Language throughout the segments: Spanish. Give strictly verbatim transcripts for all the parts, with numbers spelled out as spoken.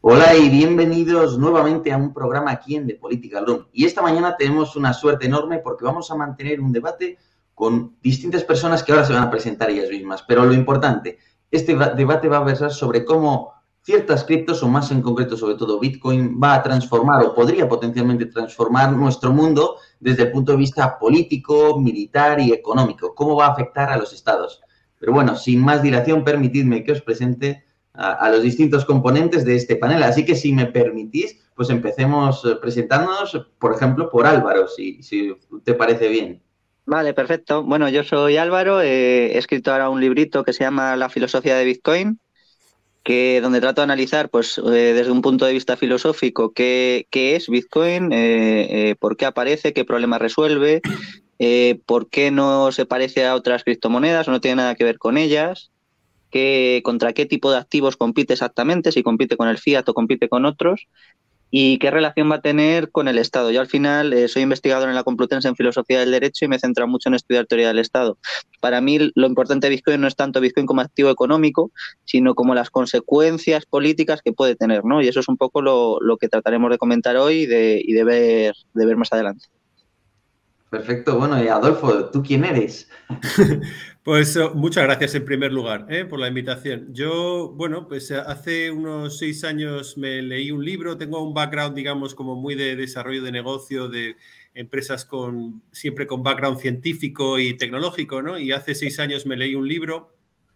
Hola y bienvenidos nuevamente a un programa aquí en The Political Room. Y esta mañana tenemos una suerte enorme porque vamos a mantener un debate con distintas personas que ahora se van a presentar ellas mismas. Pero lo importante, este debate va a versar sobre cómo ciertas criptos, o más en concreto sobre todo Bitcoin, va a transformar o podría potencialmente transformar nuestro mundo desde el punto de vista político, militar y económico. ¿Cómo va a afectar a los estados? Pero bueno, sin más dilación, permitidme que os presente A, a los distintos componentes de este panel. Así que si me permitís, pues empecemos presentándonos, por ejemplo, por Álvaro, si, si te parece bien. Vale, perfecto. Bueno, yo soy Álvaro, eh, he escrito ahora un librito que se llama La filosofía de Bitcoin, que donde trato de analizar, pues, eh, desde un punto de vista filosófico, qué, qué es Bitcoin, eh, eh, por qué aparece, qué problemas resuelve, eh, por qué no se parece a otras criptomonedas o no tiene nada que ver con ellas, qué, contra qué tipo de activos compite exactamente, si compite con el fiat o compite con otros. ¿Y qué relación va a tener con el Estado? Yo al final eh, soy investigador en la Complutense en Filosofía del Derecho y me he centrado mucho en estudiar teoría del Estado. Para mí lo importante de Bitcoin no es tanto Bitcoin como activo económico, sino como las consecuencias políticas que puede tener, ¿no? Y eso es un poco lo, lo que trataremos de comentar hoy y de, y de, ver, de ver más adelante. Perfecto. Bueno, y Adolfo, ¿tú quién eres? Pues uh, muchas gracias en primer lugar eh, por la invitación. Yo, bueno, pues hace unos seis años me leí un libro, tengo un background, digamos, como muy de desarrollo de negocio, de empresas con siempre con background científico y tecnológico, ¿no? Y hace seis años me leí un libro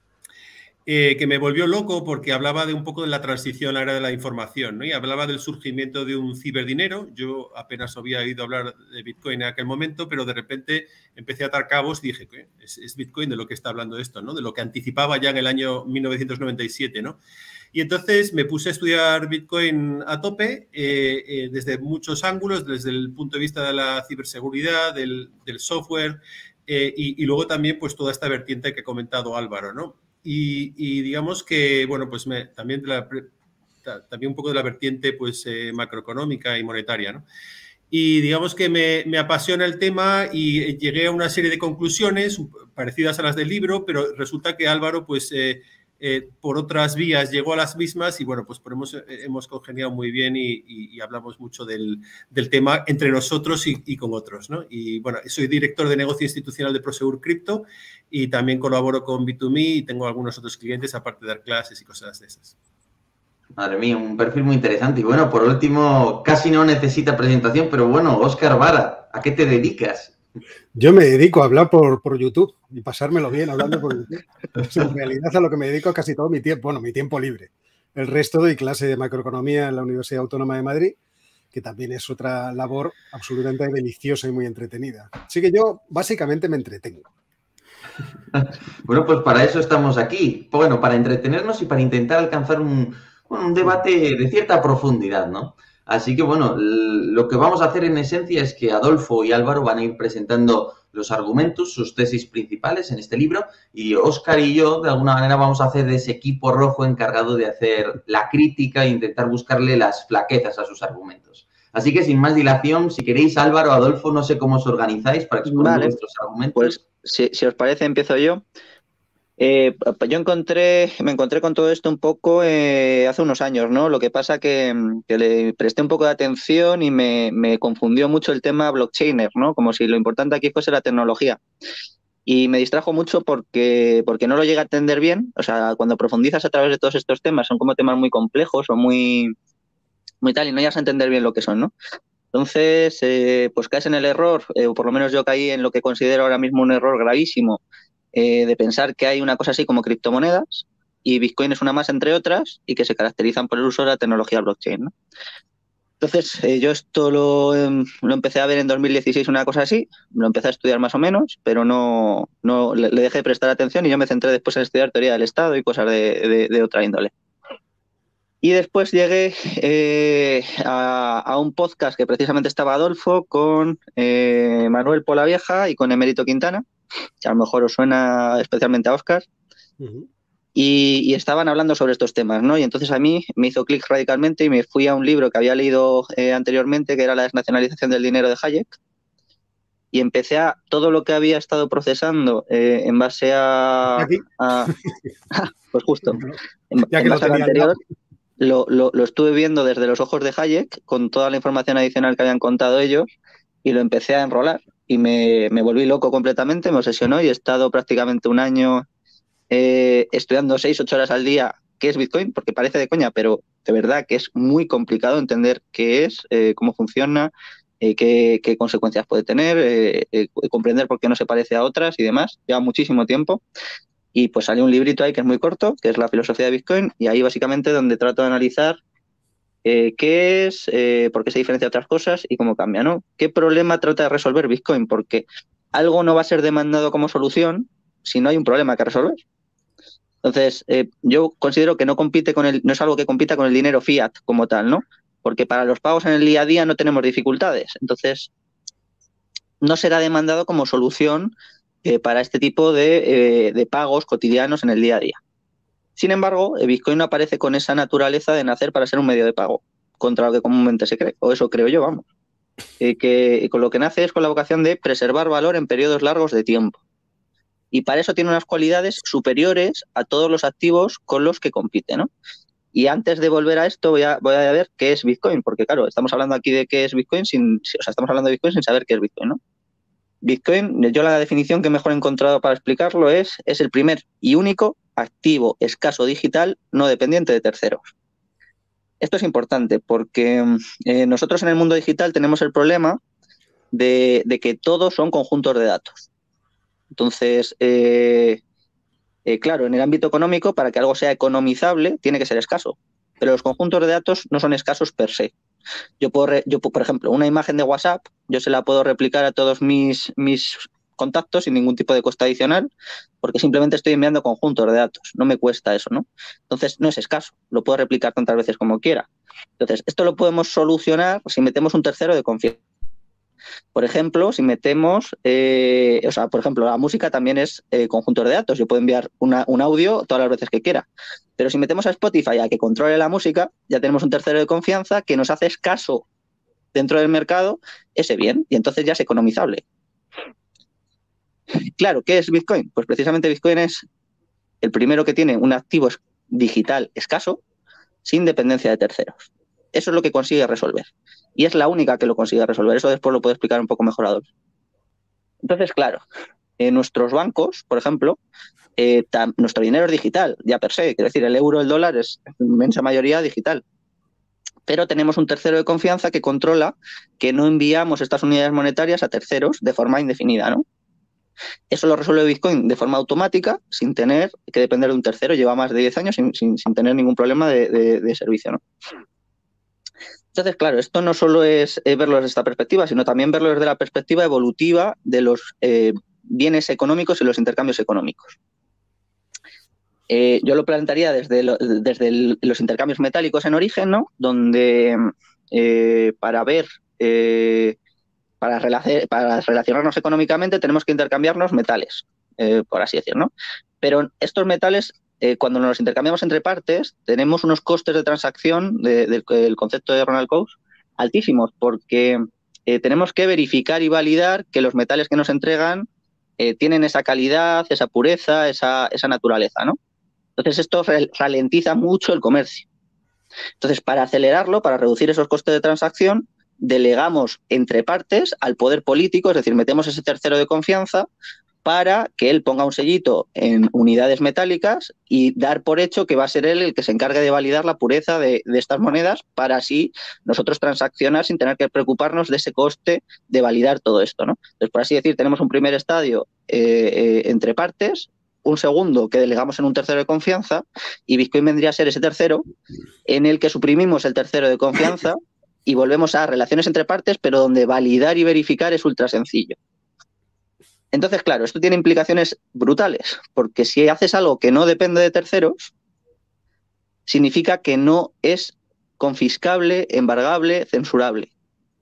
Eh, que me volvió loco porque hablaba de un poco de la transición a la era de la información, ¿no? Y hablaba del surgimiento de un ciberdinero. Yo apenas había oído hablar de Bitcoin en aquel momento, pero de repente empecé a atar cabos y dije, ¿qué? Es, es Bitcoin de lo que está hablando esto, ¿no? De lo que anticipaba ya en el año mil novecientos noventa y siete, ¿no? Y entonces me puse a estudiar Bitcoin a tope eh, eh, desde muchos ángulos, desde el punto de vista de la ciberseguridad, del, del software eh, y, y luego también pues toda esta vertiente que ha comentado Álvaro, ¿no? Y, y digamos que, bueno, pues me, también, de la, también un poco de la vertiente pues, eh, macroeconómica y monetaria, ¿no? Y digamos que me, me apasiona el tema y llegué a una serie de conclusiones parecidas a las del libro, pero resulta que Álvaro, pues, eh, eh, por otras vías llegó a las mismas y, bueno, pues hemos, hemos congeniado muy bien y, y, y hablamos mucho del, del tema entre nosotros y, y con otros, ¿no? Y, bueno, soy director de negocio institucional de Prosegur Crypto y también colaboro con B dos Me y tengo algunos otros clientes, aparte de dar clases y cosas de esas. Madre mía, un perfil muy interesante. Y bueno, por último, casi no necesita presentación, pero bueno, Óscar Vara, ¿a qué te dedicas? Yo me dedico a hablar por, por YouTube y pasármelo bien hablando por YouTube. O sea, en realidad a lo que me dedico casi todo mi tiempo, bueno, mi tiempo libre. El resto doy clase de macroeconomía en la Universidad Autónoma de Madrid, que también es otra labor absolutamente deliciosa y muy entretenida. Así que yo básicamente me entretengo. Bueno, pues para eso estamos aquí. Bueno, para entretenernos y para intentar alcanzar un, bueno, un debate de cierta profundidad, ¿no? Así que, bueno, lo que vamos a hacer en esencia es que Adolfo y Álvaro van a ir presentando los argumentos, sus tesis principales en este libro, y Óscar y yo, de alguna manera, vamos a hacer de ese equipo rojo encargado de hacer la crítica e intentar buscarle las flaquezas a sus argumentos. Así que, sin más dilación, si queréis, Álvaro, Adolfo, no sé cómo os organizáis para exponer Vale, vuestros argumentos. Pues, si, si os parece, empiezo yo. Eh, yo encontré, me encontré con todo esto un poco eh, hace unos años, ¿no? Lo que pasa que, que le presté un poco de atención y me, me confundió mucho el tema blockchainer, ¿no? Como si lo importante aquí fuese la tecnología. Y me distrajo mucho porque, porque no lo llegué a entender bien. O sea, cuando profundizas a través de todos estos temas, son como temas muy complejos o muy, muy tal, y no llegas a entender bien lo que son, ¿no? Entonces, eh, pues caes en el error, eh, o por lo menos yo caí en lo que considero ahora mismo un error gravísimo, eh, de pensar que hay una cosa así como criptomonedas y Bitcoin es una más entre otras y que se caracterizan por el uso de la tecnología blockchain, ¿no? Entonces, eh, yo esto lo, eh, lo empecé a ver en dos mil dieciséis, una cosa así, lo empecé a estudiar más o menos, pero no, no le, le dejé de prestar atención y yo me centré después en estudiar teoría del Estado y cosas de, de, de otra índole. Y después llegué eh, a, a un podcast que precisamente estaba Adolfo con eh, Manuel Polavieja y con Emérito Quintana, que a lo mejor os suena especialmente a Óscar, uh-huh. y, y estaban hablando sobre estos temas, ¿no? Y entonces a mí me hizo clic radicalmente y me fui a un libro que había leído eh, anteriormente, que era La desnacionalización del dinero de Hayek, y empecé a todo lo que había estado procesando eh, en base a, a... Pues justo, en, ya en que base lo a lo anterior... lo, lo, lo estuve viendo desde los ojos de Hayek, con toda la información adicional que habían contado ellos, y lo empecé a enrolar. Y me, me volví loco completamente, me obsesionó y he estado prácticamente un año eh, estudiando seis, ocho horas al día qué es Bitcoin, porque parece de coña, pero de verdad que es muy complicado entender qué es, eh, cómo funciona, eh, qué, qué consecuencias puede tener, eh, eh, comprender por qué no se parece a otras y demás. Lleva muchísimo tiempo. Y pues salió un librito ahí que es muy corto, que es La filosofía de Bitcoin, y ahí básicamente donde trato de analizar eh, qué es, eh, por qué se diferencia de otras cosas y cómo cambia, ¿no? ¿Qué problema trata de resolver Bitcoin? Porque algo no va a ser demandado como solución si no hay un problema que resolver. Entonces, eh, yo considero que no compite con el, no es algo que compita con el dinero fiat como tal, ¿no? Porque para los pagos en el día a día no tenemos dificultades. Entonces, no será demandado como solución eh, para este tipo de, eh, de pagos cotidianos en el día a día. Sin embargo, el Bitcoin no aparece con esa naturaleza de nacer para ser un medio de pago, contra lo que comúnmente se cree, o eso creo yo, vamos. Eh, que con lo que nace es con la vocación de preservar valor en periodos largos de tiempo. Y para eso tiene unas cualidades superiores a todos los activos con los que compite, ¿no? Y antes de volver a esto, voy a, voy a ver qué es Bitcoin, porque claro, estamos hablando aquí de qué es Bitcoin, sin, o sea, estamos hablando de Bitcoin sin saber qué es Bitcoin, ¿no? Bitcoin, yo la definición que mejor he encontrado para explicarlo es, es el primer y único activo escaso digital no dependiente de terceros. Esto es importante porque eh, nosotros en el mundo digital tenemos el problema de, de que todos son conjuntos de datos. Entonces, eh, eh, claro, en el ámbito económico, para que algo sea economizable, tiene que ser escaso. Pero los conjuntos de datos no son escasos per se. Yo puedo, re, yo, por ejemplo, una imagen de WhatsApp, yo se la puedo replicar a todos mis, mis contactos sin ningún tipo de coste adicional, porque simplemente estoy enviando conjuntos de datos. No me cuesta eso, ¿no? Entonces, no es escaso. Lo puedo replicar tantas veces como quiera. Entonces, esto lo podemos solucionar si metemos un tercero de confianza. Por ejemplo, si metemos, eh, o sea, por ejemplo, la música también es eh, conjuntos de datos. Yo puedo enviar una, un audio todas las veces que quiera. Pero si metemos a Spotify a que controle la música, ya tenemos un tercero de confianza que nos hace escaso dentro del mercado ese bien y entonces ya es economizable. Claro, ¿qué es Bitcoin? Pues precisamente Bitcoin es el primero que tiene un activo digital escaso sin dependencia de terceros. Eso es lo que consigue resolver. Y es la única que lo consigue resolver. Eso después lo puedo explicar un poco mejor a Adolfo. Entonces, claro, en nuestros bancos, por ejemplo, eh, tam, nuestro dinero es digital, ya per se. Quiero decir, el euro, el dólar es en inmensa mayoría digital. Pero tenemos un tercero de confianza que controla que no enviamos estas unidades monetarias a terceros de forma indefinida, ¿no? Eso lo resuelve Bitcoin de forma automática, sin tener que depender de un tercero. Lleva más de diez años sin, sin, sin tener ningún problema de, de, de servicio, ¿no? Entonces, claro, esto no solo es eh, verlo desde esta perspectiva, sino también verlo desde la perspectiva evolutiva de los eh, bienes económicos y los intercambios económicos. Eh, yo lo plantearía desde, lo, desde el, los intercambios metálicos en origen, ¿no? Donde eh, para ver, eh, para, relac- para relacionarnos económicamente tenemos que intercambiarnos metales, eh, por así decirlo, ¿no? Pero estos metales, eh, cuando nos intercambiamos entre partes, tenemos unos costes de transacción de, de, del concepto de Ronald Coase altísimos, porque eh, tenemos que verificar y validar que los metales que nos entregan eh, tienen esa calidad, esa pureza, esa, esa naturaleza, ¿no? Entonces, esto ralentiza mucho el comercio. Entonces, para acelerarlo, para reducir esos costes de transacción, delegamos entre partes al poder político, es decir, metemos ese tercero de confianza para que él ponga un sellito en unidades metálicas y dar por hecho que va a ser él el que se encargue de validar la pureza de, de estas monedas para así nosotros transaccionar sin tener que preocuparnos de ese coste de validar todo esto, ¿no? Entonces, por así decir, tenemos un primer estadio eh, eh, entre partes, un segundo que delegamos en un tercero de confianza y Bitcoin vendría a ser ese tercero en el que suprimimos el tercero de confianza y volvemos a relaciones entre partes, pero donde validar y verificar es ultra sencillo. Entonces, claro, esto tiene implicaciones brutales, porque si haces algo que no depende de terceros, significa que no es confiscable, embargable, censurable.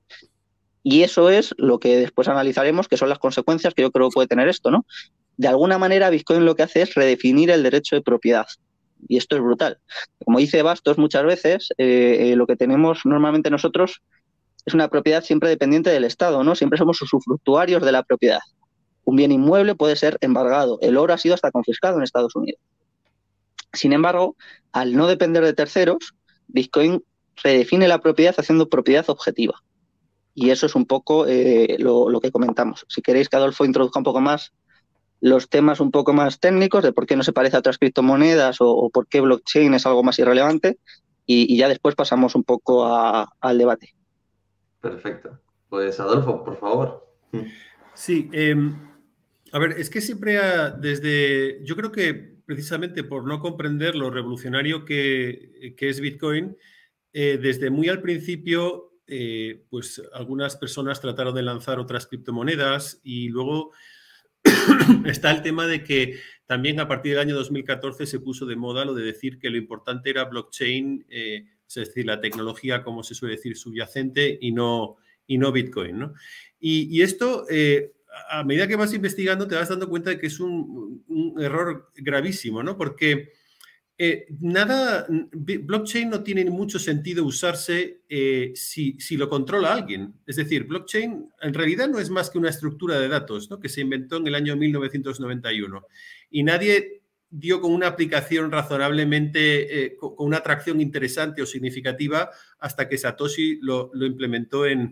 Y eso es lo que después analizaremos, que son las consecuencias que yo creo que puede tener esto, ¿no? De alguna manera, Bitcoin lo que hace es redefinir el derecho de propiedad. Y esto es brutal. Como dice Bastos muchas veces, eh, eh, lo que tenemos normalmente nosotros es una propiedad siempre dependiente del Estado, ¿no? Siempre somos usufructuarios de la propiedad. Un bien inmueble puede ser embargado. El oro ha sido hasta confiscado en Estados Unidos. Sin embargo, al no depender de terceros, Bitcoin redefine la propiedad haciendo propiedad objetiva. Y eso es un poco eh, lo, lo que comentamos. Si queréis que Adolfo introduzca un poco más los temas un poco más técnicos de por qué no se parece a otras criptomonedas o, o por qué blockchain es algo más irrelevante, y, y ya después pasamos un poco a, al debate. Perfecto. Pues Adolfo, por favor. Sí, eh, a ver, es que siempre ha, desde, yo creo que precisamente por no comprender lo revolucionario que, que es Bitcoin, eh, desde muy al principio, eh, pues algunas personas trataron de lanzar otras criptomonedas y luego está el tema de que también a partir del año dos mil catorce se puso de moda lo de decir que lo importante era blockchain, eh, es decir, la tecnología, como se suele decir, subyacente y no, y no Bitcoin, ¿no? Y, y esto, eh, a medida que vas investigando, te vas dando cuenta de que es un, un error gravísimo, ¿no? Porque eh, nada, blockchain no tiene mucho sentido usarse eh, si, si lo controla alguien. Es decir, blockchain en realidad no es más que una estructura de datos, ¿no? Que se inventó en el año mil novecientos noventa y uno. Y nadie dio con una aplicación razonablemente, eh, con una atracción interesante o significativa hasta que Satoshi lo, lo implementó en,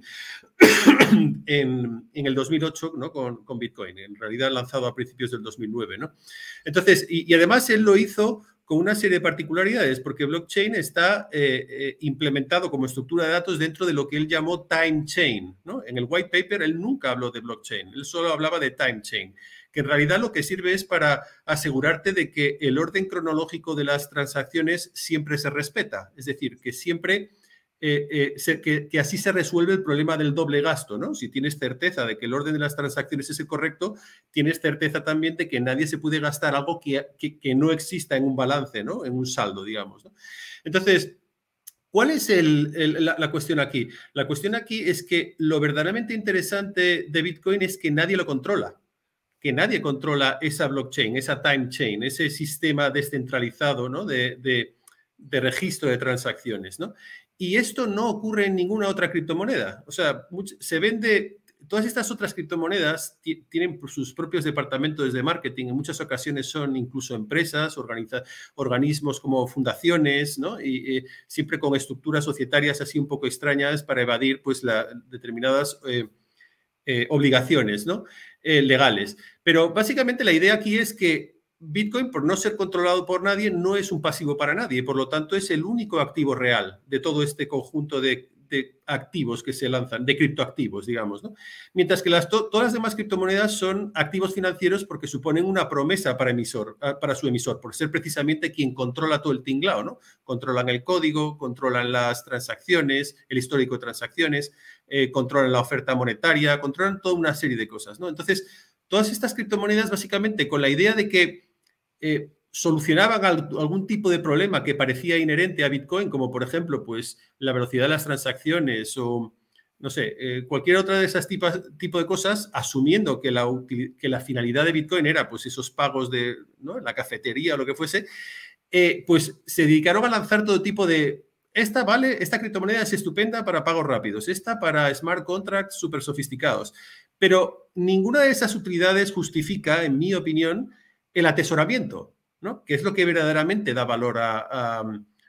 en, en el dos mil ocho, ¿no? con, con Bitcoin. En realidad lanzado a principios del dos mil nueve, ¿no? Entonces, y, y además él lo hizo con una serie de particularidades, porque blockchain está eh, eh, implementado como estructura de datos dentro de lo que él llamó time chain, ¿no? En el white paper él nunca habló de blockchain, él solo hablaba de time chain, que en realidad lo que sirve es para asegurarte de que el orden cronológico de las transacciones siempre se respeta, es decir, que siempre... Eh, eh, se, que, que así se resuelve el problema del doble gasto, ¿no? Si tienes certeza de que el orden de las transacciones es el correcto, tienes certeza también de que nadie se puede gastar algo que, que, que no exista en un balance, ¿no? En un saldo, digamos, ¿no? Entonces, ¿cuál es el, el, la, la cuestión aquí? La cuestión aquí es que lo verdaderamente interesante de Bitcoin es que nadie lo controla, que nadie controla esa blockchain, esa time chain, ese sistema descentralizado, ¿no? de, de, de registro de transacciones, ¿no? Y esto no ocurre en ninguna otra criptomoneda. O sea, se vende, todas estas otras criptomonedas tienen sus propios departamentos de marketing. En muchas ocasiones son incluso empresas, organiza, organismos como fundaciones, ¿no? Y, y siempre con estructuras societarias así un poco extrañas para evadir pues, la, determinadas eh, eh, obligaciones, ¿no? eh, legales. Pero básicamente la idea aquí es que Bitcoin, por no ser controlado por nadie, no es un pasivo para nadie. Por lo tanto, es el único activo real de todo este conjunto de, de activos que se lanzan, de criptoactivos, digamos, ¿no? Mientras que las, to, todas las demás criptomonedas son activos financieros porque suponen una promesa para, emisor, para su emisor, por ser precisamente quien controla todo el tinglao, ¿no? Controlan el código, controlan las transacciones, el histórico de transacciones, eh, controlan la oferta monetaria, controlan toda una serie de cosas, ¿no? Entonces, todas estas criptomonedas, básicamente, con la idea de que Eh, solucionaban algún tipo de problema que parecía inherente a Bitcoin, como por ejemplo, pues la velocidad de las transacciones o, no sé, eh, cualquier otra de esas tipos tipo de cosas, asumiendo que la, que la finalidad de Bitcoin era pues esos pagos de, ¿no? la cafetería o lo que fuese, eh, pues se dedicaron a lanzar todo tipo de... Esta, vale, esta criptomoneda es estupenda para pagos rápidos, esta para smart contracts súper sofisticados, pero ninguna de esas utilidades justifica, en mi opinión, el atesoramiento, ¿no? Que es lo que verdaderamente da valor a, a,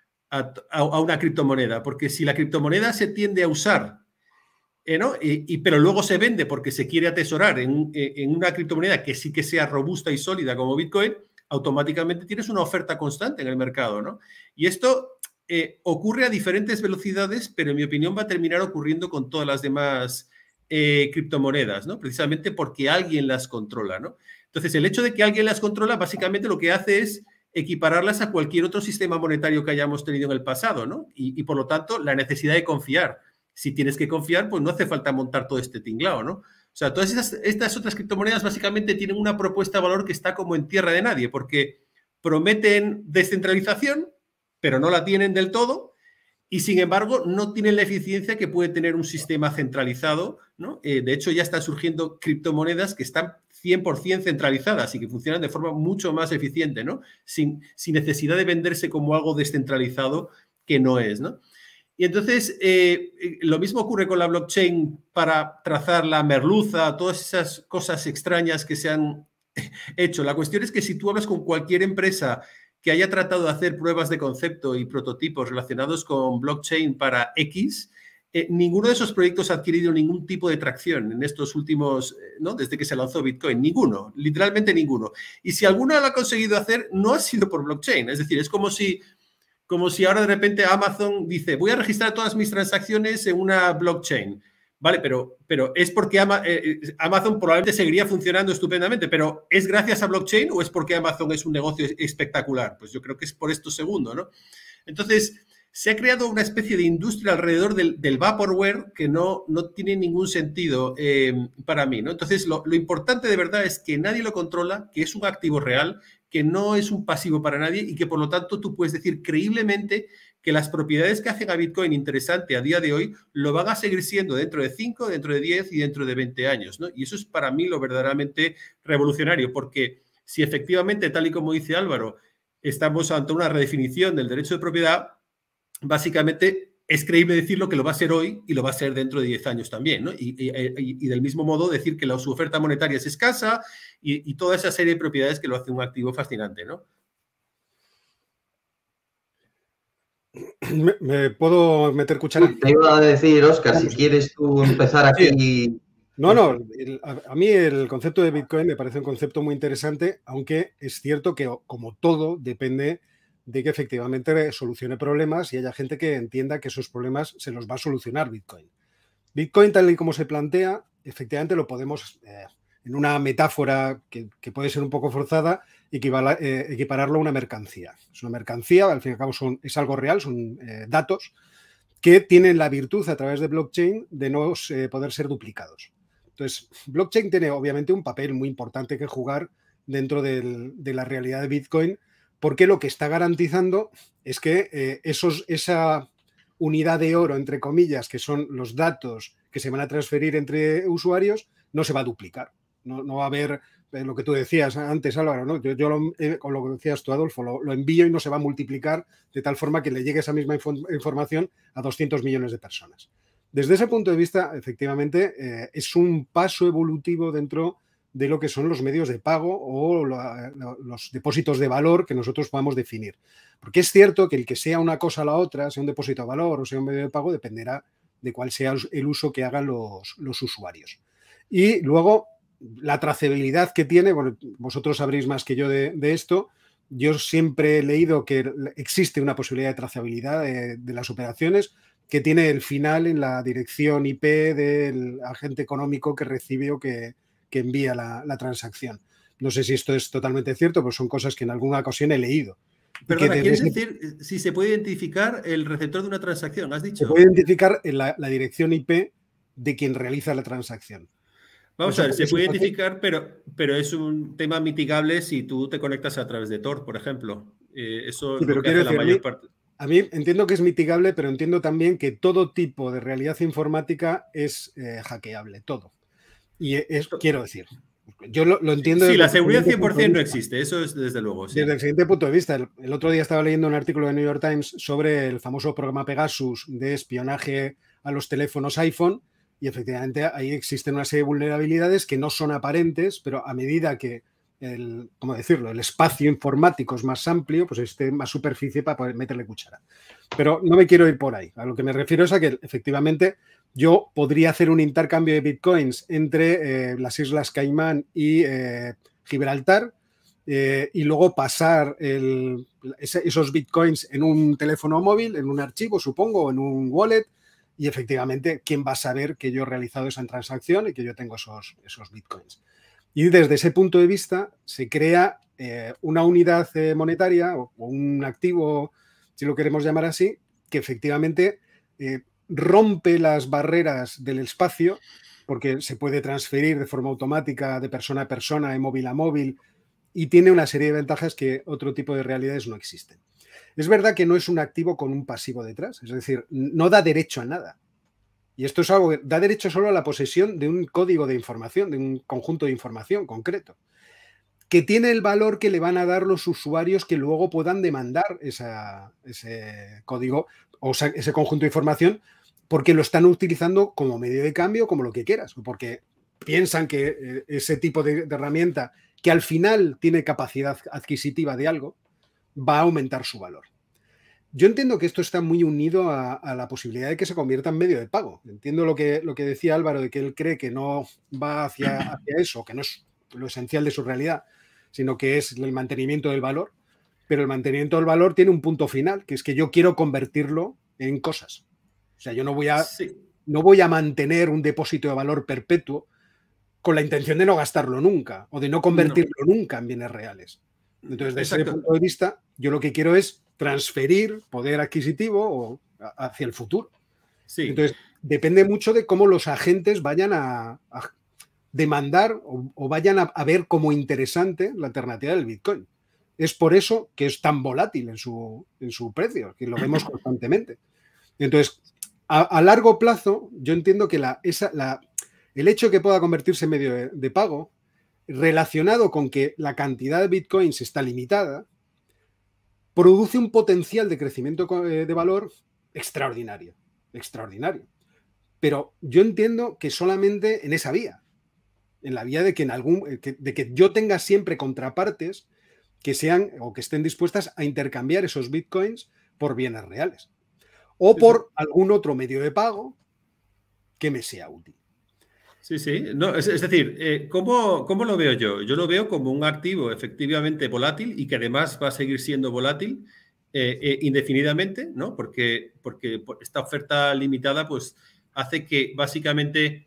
a, a una criptomoneda, porque si la criptomoneda se tiende a usar, eh, ¿no? y, y, pero luego se vende porque se quiere atesorar en, en una criptomoneda que sí que sea robusta y sólida como Bitcoin, automáticamente tienes una oferta constante en el mercado, ¿no? Y esto eh, ocurre a diferentes velocidades, pero en mi opinión va a terminar ocurriendo con todas las demás eh, criptomonedas, ¿no? Precisamente porque alguien las controla, ¿no? Entonces, el hecho de que alguien las controla, básicamente lo que hace es equipararlas a cualquier otro sistema monetario que hayamos tenido en el pasado, ¿no? Y, y por lo tanto, la necesidad de confiar. Si tienes que confiar, pues no hace falta montar todo este tinglao, ¿no? O sea, todas estas, estas otras criptomonedas básicamente tienen una propuesta de valor que está como en tierra de nadie, porque prometen descentralización, pero no la tienen del todo, y sin embargo no tienen la eficiencia que puede tener un sistema centralizado, ¿no? Eh, de hecho, ya están surgiendo criptomonedas que están cien por ciento centralizadas y que funcionan de forma mucho más eficiente, ¿no? Sin, sin necesidad de venderse como algo descentralizado que no es, ¿no? Y entonces, eh, lo mismo ocurre con la blockchain para trazar la merluza, todas esas cosas extrañas que se han hecho. La cuestión es que si tú hablas con cualquier empresa que haya tratado de hacer pruebas de concepto y prototipos relacionados con blockchain para X, eh, ninguno de esos proyectos ha adquirido ningún tipo de tracción en estos últimos, eh, ¿no? Desde que se lanzó Bitcoin, ninguno, literalmente ninguno. Y si alguno lo ha conseguido hacer, no ha sido por blockchain. Es decir, es como si, como si ahora de repente Amazon dice, voy a registrar todas mis transacciones en una blockchain. Vale, pero, pero es porque Ama, eh, Amazon probablemente seguiría funcionando estupendamente, pero ¿es gracias a blockchain o es porque Amazon es un negocio espectacular? Pues yo creo que es por esto segundo, ¿no? Entonces, se ha creado una especie de industria alrededor del, del vaporware que no, no tiene ningún sentido eh, para mí, ¿no? Entonces, lo, lo importante de verdad es que nadie lo controla, que es un activo real, que no es un pasivo para nadie y que, por lo tanto, tú puedes decir creíblemente que las propiedades que hacen a Bitcoin interesante a día de hoy lo van a seguir siendo dentro de cinco, dentro de diez y dentro de veinte años, ¿no? Y eso es para mí lo verdaderamente revolucionario, porque si efectivamente, tal y como dice Álvaro, estamos ante una redefinición del derecho de propiedad, básicamente es creíble decirlo que lo va a ser hoy y lo va a ser dentro de diez años también, ¿no? Y, y, y del mismo modo decir que la, su oferta monetaria es escasa y, y toda esa serie de propiedades que lo hace un activo fascinante, ¿no? ¿Me, me puedo meter cuchara? Te iba a decir, Óscar, si quieres tú empezar aquí... Sí. No, no, el, a, a mí el concepto de Bitcoin me parece un concepto muy interesante, aunque es cierto que, como todo, depende de que efectivamente solucione problemas y haya gente que entienda que esos problemas se los va a solucionar Bitcoin. Bitcoin, tal y como se plantea, efectivamente lo podemos, eh, en una metáfora que, que puede ser un poco forzada, equivala, eh, equipararlo a una mercancía. Es una mercancía, al fin y al cabo son, es algo real, son eh, datos que tienen la virtud a través de blockchain de no eh, poder ser duplicados. Entonces, blockchain tiene obviamente un papel muy importante que jugar dentro del, de la realidad de Bitcoin, porque lo que está garantizando es que eh, esos, esa unidad de oro, entre comillas, que son los datos que se van a transferir entre usuarios, no se va a duplicar. No, no va a haber eh, lo que tú decías antes, Álvaro, ¿no? Yo, yo lo, eh, con lo que decías tú, Adolfo, lo, lo envío y no se va a multiplicar de tal forma que le llegue esa misma info, información a doscientos millones de personas. Desde ese punto de vista, efectivamente, eh, es un paso evolutivo dentro de lo que son los medios de pago o la, los depósitos de valor que nosotros podamos definir. Porque es cierto que el que sea una cosa o la otra, sea un depósito de valor o sea un medio de pago, dependerá de cuál sea el uso que hagan los, los usuarios. Y luego, la trazabilidad que tiene, bueno, vosotros sabréis más que yo de, de esto, yo siempre he leído que existe una posibilidad de trazabilidad de, de las operaciones, que tiene el final en la dirección I P del agente económico que recibe o que, que envía la, la transacción. No sé si esto es totalmente cierto, pero son cosas que en alguna ocasión he leído. Perdona, ¿quieres ese... decir si se puede identificar el receptor de una transacción? ¿Has dicho? Se puede identificar la, la dirección I P de quien realiza la transacción. Vamos Eso a ver, se puede identificar, pero, pero es un tema mitigable si tú te conectas a través de Tor, por ejemplo. Eh, eso sí, es lo que hace la mayor parte. A mí entiendo que es mitigable, pero entiendo también que todo tipo de realidad informática es eh, hackeable, todo. Y es, quiero decir, yo lo, lo entiendo... Sí, la seguridad cien por ciento no existe, eso es desde luego. Sí. Desde el siguiente punto de vista, el, el otro día estaba leyendo un artículo de New York Times sobre el famoso programa Pegasus de espionaje a los teléfonos iPhone y efectivamente ahí existen una serie de vulnerabilidades que no son aparentes, pero a medida que el, ¿cómo decirlo? El espacio informático es más amplio, pues existe más superficie para poder meterle cuchara. Pero no me quiero ir por ahí. A lo que me refiero es a que efectivamente yo podría hacer un intercambio de bitcoins entre eh, las Islas Caimán y eh, Gibraltar eh, y luego pasar el, ese, esos bitcoins en un teléfono móvil, en un archivo, supongo, o en un wallet, y efectivamente, ¿quién va a saber que yo he realizado esa transacción y que yo tengo esos, esos bitcoins? Y desde ese punto de vista se crea eh, una unidad eh, monetaria o, o un activo, si lo queremos llamar así, que efectivamente eh, rompe las barreras del espacio porque se puede transferir de forma automática de persona a persona, de móvil a móvil, y tiene una serie de ventajas que otro tipo de realidades no existen. Es verdad que no es un activo con un pasivo detrás, es decir, no da derecho a nada. Y esto es algo que da derecho solo a la posesión de un código de información, de un conjunto de información concreto, que tiene el valor que le van a dar los usuarios que luego puedan demandar esa, ese código o sea, ese conjunto de información porque lo están utilizando como medio de cambio, como lo que quieras, o porque piensan que ese tipo de, de herramienta que al final tiene capacidad adquisitiva de algo, va a aumentar su valor. Yo entiendo que esto está muy unido a, a la posibilidad de que se convierta en medio de pago. Entiendo lo que, lo que decía Álvaro, de que él cree que no va hacia, hacia eso, que no es lo esencial de su realidad, sino que es el mantenimiento del valor. Pero el mantenimiento del valor tiene un punto final, que es que yo quiero convertirlo en cosas. O sea, yo no voy a, sí. no voy a mantener un depósito de valor perpetuo con la intención de no gastarlo nunca o de no convertirlo no. nunca en bienes reales. Entonces, desde Exacto. ese punto de vista, yo lo que quiero es transferir poder adquisitivo o hacia el futuro. Sí. Entonces, depende mucho de cómo los agentes vayan a, a demandar o, o vayan a, a ver como interesante la alternativa del Bitcoin. Es por eso que es tan volátil en su, en su precio, que lo vemos constantemente. Entonces, a, a largo plazo, yo entiendo que la, esa, la, el hecho de que pueda convertirse en medio de, de pago, relacionado con que la cantidad de bitcoins está limitada, produce un potencial de crecimiento de valor extraordinario, extraordinario. Pero yo entiendo que solamente en esa vía, en la vía de que, en algún, de que yo tenga siempre contrapartes que sean o que estén dispuestas a intercambiar esos bitcoins por bienes reales o sí, por sí. algún otro medio de pago que me sea útil. Sí, sí. No, es, es decir, eh, ¿cómo, ¿cómo lo veo yo? Yo lo veo como un activo efectivamente volátil y que además va a seguir siendo volátil eh, eh, indefinidamente, ¿no? Porque, porque esta oferta limitada pues, hace que básicamente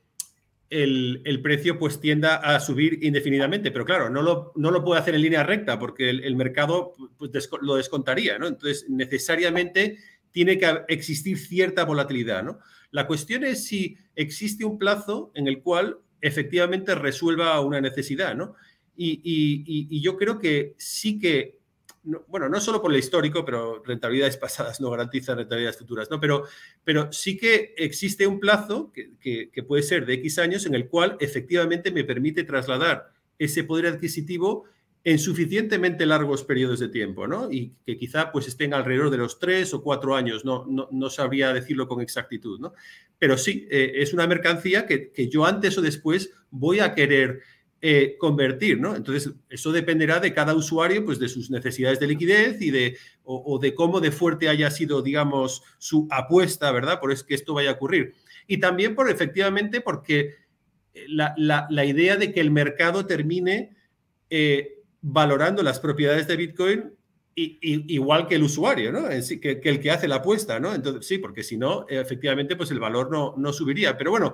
el, el precio pues, tienda a subir indefinidamente. Pero claro, no lo, no lo puede hacer en línea recta porque el, el mercado pues, desco lo descontaría, ¿no? Entonces, necesariamente tiene que existir cierta volatilidad, ¿no? La cuestión es si existe un plazo en el cual efectivamente resuelva una necesidad, ¿no? Y, y, y yo creo que sí que, no, bueno, no solo por el histórico, pero rentabilidades pasadas no garantizan rentabilidades futuras, ¿no? Pero, pero sí que existe un plazo que, que, que puede ser de X años en el cual efectivamente me permite trasladar ese poder adquisitivo en suficientemente largos periodos de tiempo, ¿no? Y que quizá pues estén alrededor de los tres o cuatro años, no, no, no sabría decirlo con exactitud, ¿no? Pero sí, eh, es una mercancía que, que yo antes o después voy a querer eh, convertir, ¿no? Entonces, eso dependerá de cada usuario, pues de sus necesidades de liquidez y de, o, o de cómo de fuerte haya sido, digamos, su apuesta, ¿verdad? Por eso que esto vaya a ocurrir. Y también por, efectivamente, porque la, la, la idea de que el mercado termine eh, valorando las propiedades de Bitcoin y, y, igual que el usuario, ¿no? Que, que el que hace la apuesta, ¿no? Entonces, sí, porque si no, efectivamente, pues el valor no, no subiría. Pero bueno,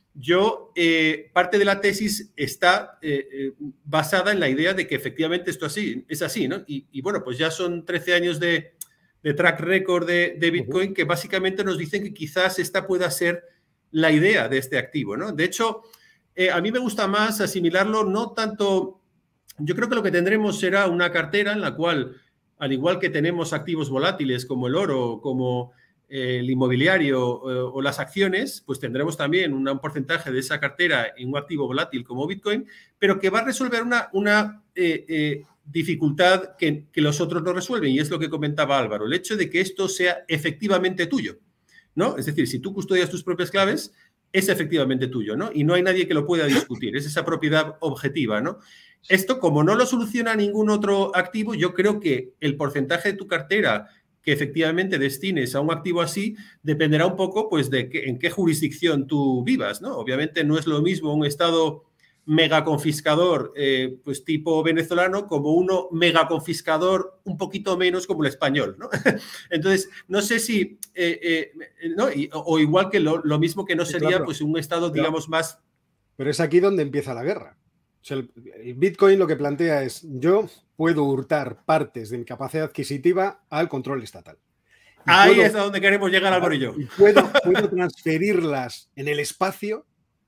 yo, eh, parte de la tesis está eh, eh, basada en la idea de que efectivamente esto así, es así, ¿no? Y, y bueno, pues ya son trece años de, de track record de, de Bitcoin uh-huh. que básicamente nos dicen que quizás esta pueda ser la idea de este activo, ¿no? De hecho, eh, a mí me gusta más asimilarlo no tanto... Yo creo que lo que tendremos será una cartera en la cual, al igual que tenemos activos volátiles como el oro, como eh, el inmobiliario eh, o las acciones, pues tendremos también un porcentaje de esa cartera en un activo volátil como Bitcoin, pero que va a resolver una, una eh, eh, dificultad que, que los otros no resuelven, y es lo que comentaba Álvaro, el hecho de que esto sea efectivamente tuyo, ¿no? Es decir, si tú custodias tus propias claves, es efectivamente tuyo, ¿no? Y no hay nadie que lo pueda discutir, es esa propiedad objetiva, ¿no? Esto, como no lo soluciona ningún otro activo, yo creo que el porcentaje de tu cartera que efectivamente destines a un activo así dependerá un poco pues, de que, en qué jurisdicción tú vivas, ¿no? Obviamente no es lo mismo un estado megaconfiscador eh, pues, tipo venezolano como uno megaconfiscador un poquito menos como el español, ¿no? Entonces, no sé si... Eh, eh, ¿no? y, o igual que lo, lo mismo que no sería claro, pues, un estado, claro. digamos, más... Pero es aquí donde empieza la guerra. O sea, el, el Bitcoin lo que plantea es, yo puedo hurtar partes de mi capacidad adquisitiva al control estatal. Y Ahí puedo, es a donde queremos llegar, Álvaro y yo. Y puedo, puedo transferirlas en el espacio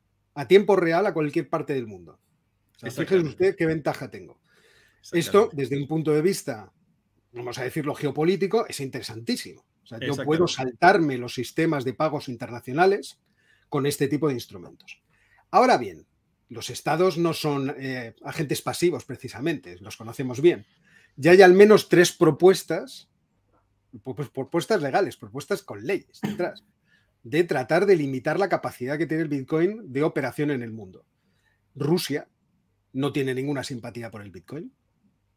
a tiempo real a cualquier parte del mundo. O sea, fíjese usted qué ventaja tengo. Esto, desde un punto de vista, vamos a decirlo, geopolítico, es interesantísimo. O sea, yo puedo saltarme los sistemas de pagos internacionales con este tipo de instrumentos. Ahora bien, los estados no son eh, agentes pasivos precisamente, los conocemos bien. Ya hay al menos tres propuestas, pues, propuestas legales, propuestas con leyes detrás, de tratar de limitar la capacidad que tiene el Bitcoin de operación en el mundo. Rusia no tiene ninguna simpatía por el Bitcoin.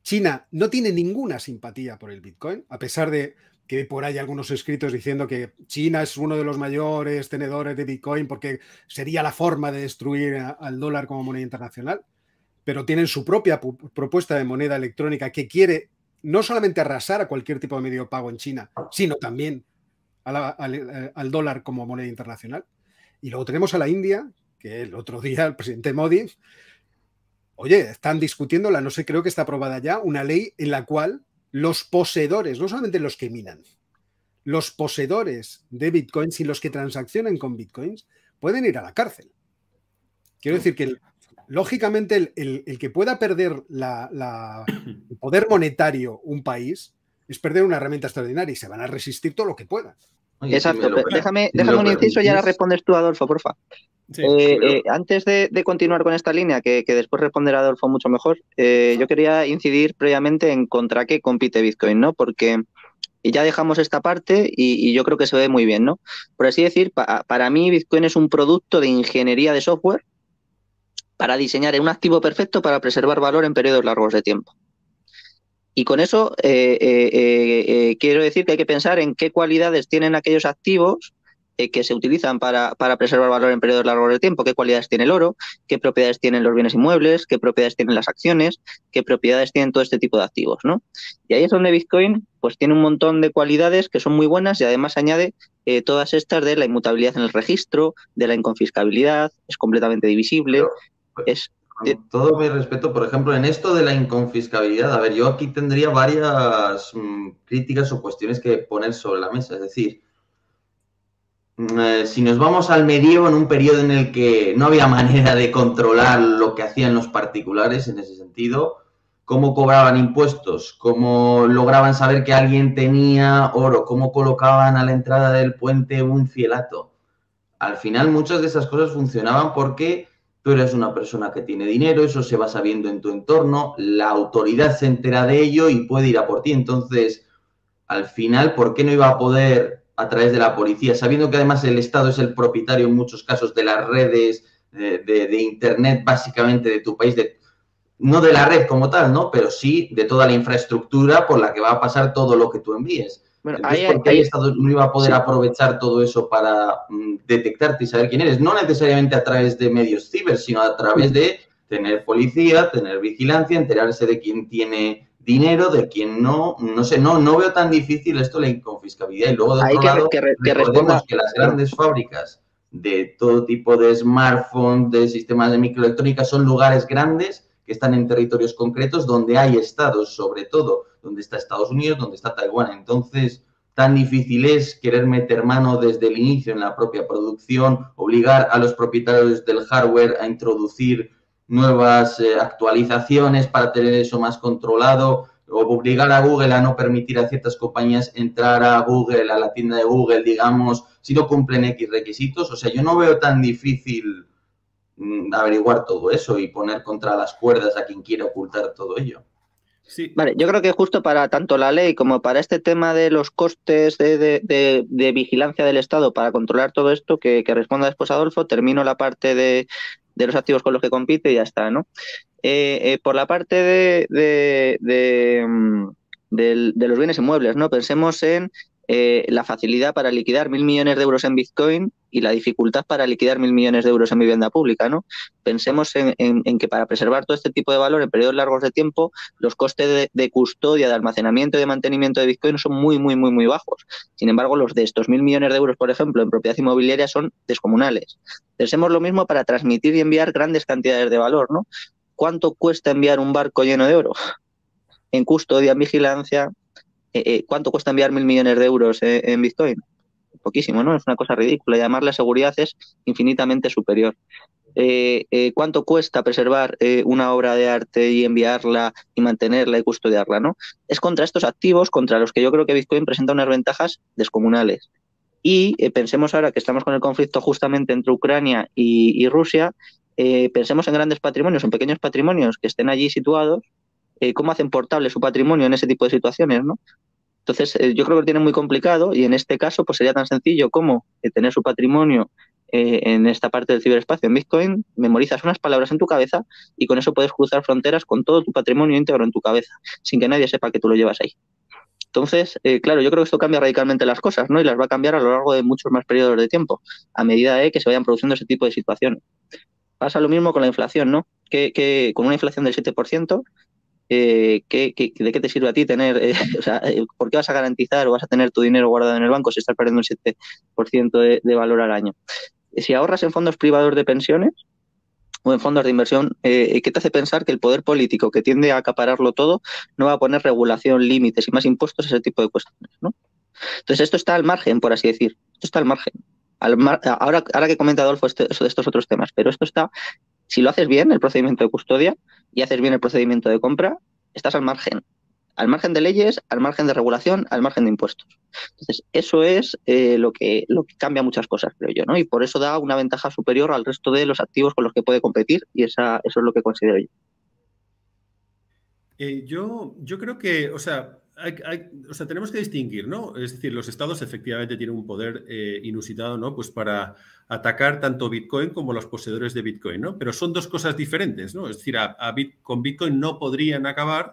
China no tiene ninguna simpatía por el Bitcoin, a pesar de que por ahí hay algunos escritos diciendo que China es uno de los mayores tenedores de Bitcoin porque sería la forma de destruir a, al dólar como moneda internacional, pero tienen su propia propuesta de moneda electrónica que quiere no solamente arrasar a cualquier tipo de medio de pago en China, sino también a la, al, al dólar como moneda internacional. Y luego tenemos a la India, que el otro día el presidente Modi, oye, están discutiendo, la no sé, creo que está aprobada ya, una ley en la cual los poseedores, no solamente los que minan, los poseedores de bitcoins y los que transaccionen con bitcoins pueden ir a la cárcel. Quiero decir que, el, lógicamente, el, el, el que pueda perder la, la, el poder monetario un país es perder una herramienta extraordinaria y se van a resistir todo lo que puedan. Oye, Exacto. Si lo, déjame si déjame un inciso y ahora respondes tú, Adolfo, porfa. Sí, eh, eh, antes de, de continuar con esta línea, que, que después responderá Adolfo mucho mejor, eh, yo quería incidir previamente en contra qué compite Bitcoin, ¿no? Porque ya dejamos esta parte y, y yo creo que se ve muy bien, ¿no? Por así decir, pa, para mí Bitcoin es un producto de ingeniería de software para diseñar un activo perfecto para preservar valor en periodos largos de tiempo. Y con eso eh, eh, eh, quiero decir que hay que pensar en qué cualidades tienen aquellos activos eh, que se utilizan para, para preservar valor en periodos largos de tiempo, qué cualidades tiene el oro, qué propiedades tienen los bienes inmuebles, qué propiedades tienen las acciones, qué propiedades tienen todo este tipo de activos, ¿no? Y ahí es donde Bitcoin pues tiene un montón de cualidades que son muy buenas y además añade eh, todas estas de la inmutabilidad en el registro, de la inconfiscabilidad, es completamente divisible, Pero, es... Con todo mi respeto, por ejemplo, en esto de la inconfiscabilidad, a ver, yo aquí tendría varias mmm, críticas o cuestiones que poner sobre la mesa. Es decir, eh, si nos vamos al medievo, en un periodo en el que no había manera de controlar lo que hacían los particulares en ese sentido, cómo cobraban impuestos, cómo lograban saber que alguien tenía oro, cómo colocaban a la entrada del puente un fielato. Al final, muchas de esas cosas funcionaban porque tú eres una persona que tiene dinero, eso se va sabiendo en tu entorno, la autoridad se entera de ello y puede ir a por ti. Entonces, al final, ¿por qué no iba a poder a través de la policía? Sabiendo que además el Estado es el propietario en muchos casos de las redes, de, de, de Internet, básicamente de tu país, de, no de la red como tal, ¿no? Pero sí de toda la infraestructura por la que va a pasar todo lo que tú envíes. Bueno, Entonces, ahí, ¿por qué ahí, el Estado no iba a poder sí. aprovechar todo eso para mm, detectarte y saber quién eres? No necesariamente a través de medios ciber, sino a través de tener policía, tener vigilancia, enterarse de quién tiene dinero, de quién no. No sé, no, no veo tan difícil esto la inconfiscabilidad. Y luego, de otro que, lado, que, que recordemos que las grandes fábricas de todo tipo de smartphones, de sistemas de microelectrónica, son lugares grandes que están en territorios concretos donde hay estados, sobre todo, donde está Estados Unidos, donde está Taiwán. Entonces, tan difícil es querer meter mano desde el inicio en la propia producción, obligar a los propietarios del hardware a introducir nuevas eh, actualizaciones para tener eso más controlado, o obligar a Google a no permitir a ciertas compañías entrar a Google, a la tienda de Google, digamos, si no cumplen X requisitos. O sea, yo no veo tan difícil averiguar todo eso y poner contra las cuerdas a quien quiera ocultar todo ello. Sí. Vale, yo creo que justo para tanto la ley como para este tema de los costes de, de, de, de vigilancia del Estado para controlar todo esto, que, que responda después Adolfo, termino la parte de, de los activos con los que compite y ya está, ¿no? Eh, eh, por la parte de, de, de, de, de los bienes inmuebles, ¿no? Pensemos en eh, la facilidad para liquidar mil millones de euros en Bitcoin y la dificultad para liquidar mil millones de euros en vivienda pública, ¿no? Pensemos en, en, en que para preservar todo este tipo de valor en periodos largos de tiempo, los costes de, de custodia, de almacenamiento y de mantenimiento de Bitcoin son muy, muy, muy, muy bajos. Sin embargo, los de estos mil millones de euros, por ejemplo, en propiedad inmobiliaria son descomunales. Pensemos lo mismo para transmitir y enviar grandes cantidades de valor, ¿no? ¿Cuánto cuesta enviar un barco lleno de oro? En custodia, en vigilancia, eh, eh, ¿cuánto cuesta enviar mil millones de euros eh, en Bitcoin? Poquísimo, ¿no? Es una cosa ridícula y además la seguridad es infinitamente superior. Eh, eh, ¿Cuánto cuesta preservar eh, una obra de arte y enviarla y mantenerla y custodiarla, ¿no? Es contra estos activos contra los que yo creo que Bitcoin presenta unas ventajas descomunales. Y eh, pensemos ahora que estamos con el conflicto justamente entre Ucrania y, y Rusia, eh, pensemos en grandes patrimonios, en pequeños patrimonios que estén allí situados, eh, cómo hacen portable su patrimonio en ese tipo de situaciones, ¿no? Entonces, eh, yo creo que lo tienen muy complicado y en este caso pues sería tan sencillo como eh, tener su patrimonio eh, en esta parte del ciberespacio, en Bitcoin, memorizas unas palabras en tu cabeza y con eso puedes cruzar fronteras con todo tu patrimonio íntegro en tu cabeza, sin que nadie sepa que tú lo llevas ahí. Entonces, eh, claro, yo creo que esto cambia radicalmente las cosas, ¿no? Y las va a cambiar a lo largo de muchos más periodos de tiempo, a medida de que se vayan produciendo ese tipo de situaciones. Pasa lo mismo con la inflación, ¿no? Que, que con una inflación del siete por ciento, eh, ¿qué, qué, ¿de qué te sirve a ti tener, eh, o sea, por qué vas a garantizar o vas a tener tu dinero guardado en el banco si estás perdiendo un siete por ciento de, de valor al año? Si ahorras en fondos privados de pensiones o en fondos de inversión, eh, ¿qué te hace pensar que el poder político, que tiende a acapararlo todo, no va a poner regulación, límites y más impuestos a ese tipo de cuestiones, ¿no? Entonces, esto está al margen, por así decir. Esto está al margen. Al mar... ahora, ahora que comenta Adolfo este, eso de estos otros temas, pero esto está, si lo haces bien, el procedimiento de custodia, y haces bien el procedimiento de compra, estás al margen. Al margen de leyes, al margen de regulación, al margen de impuestos. Entonces, eso es eh, lo, que, lo que cambia muchas cosas, creo yo, ¿no? Y por eso da una ventaja superior al resto de los activos con los que puede competir, y esa, eso es lo que considero yo. Eh, yo, yo creo que, o sea, hay, hay, o sea, tenemos que distinguir, ¿no? Es decir, los estados efectivamente tienen un poder eh, inusitado, ¿no? Pues para atacar tanto Bitcoin como los poseedores de Bitcoin, ¿no? Pero son dos cosas diferentes, ¿no? Es decir, a, a Bit, con Bitcoin no podrían acabar.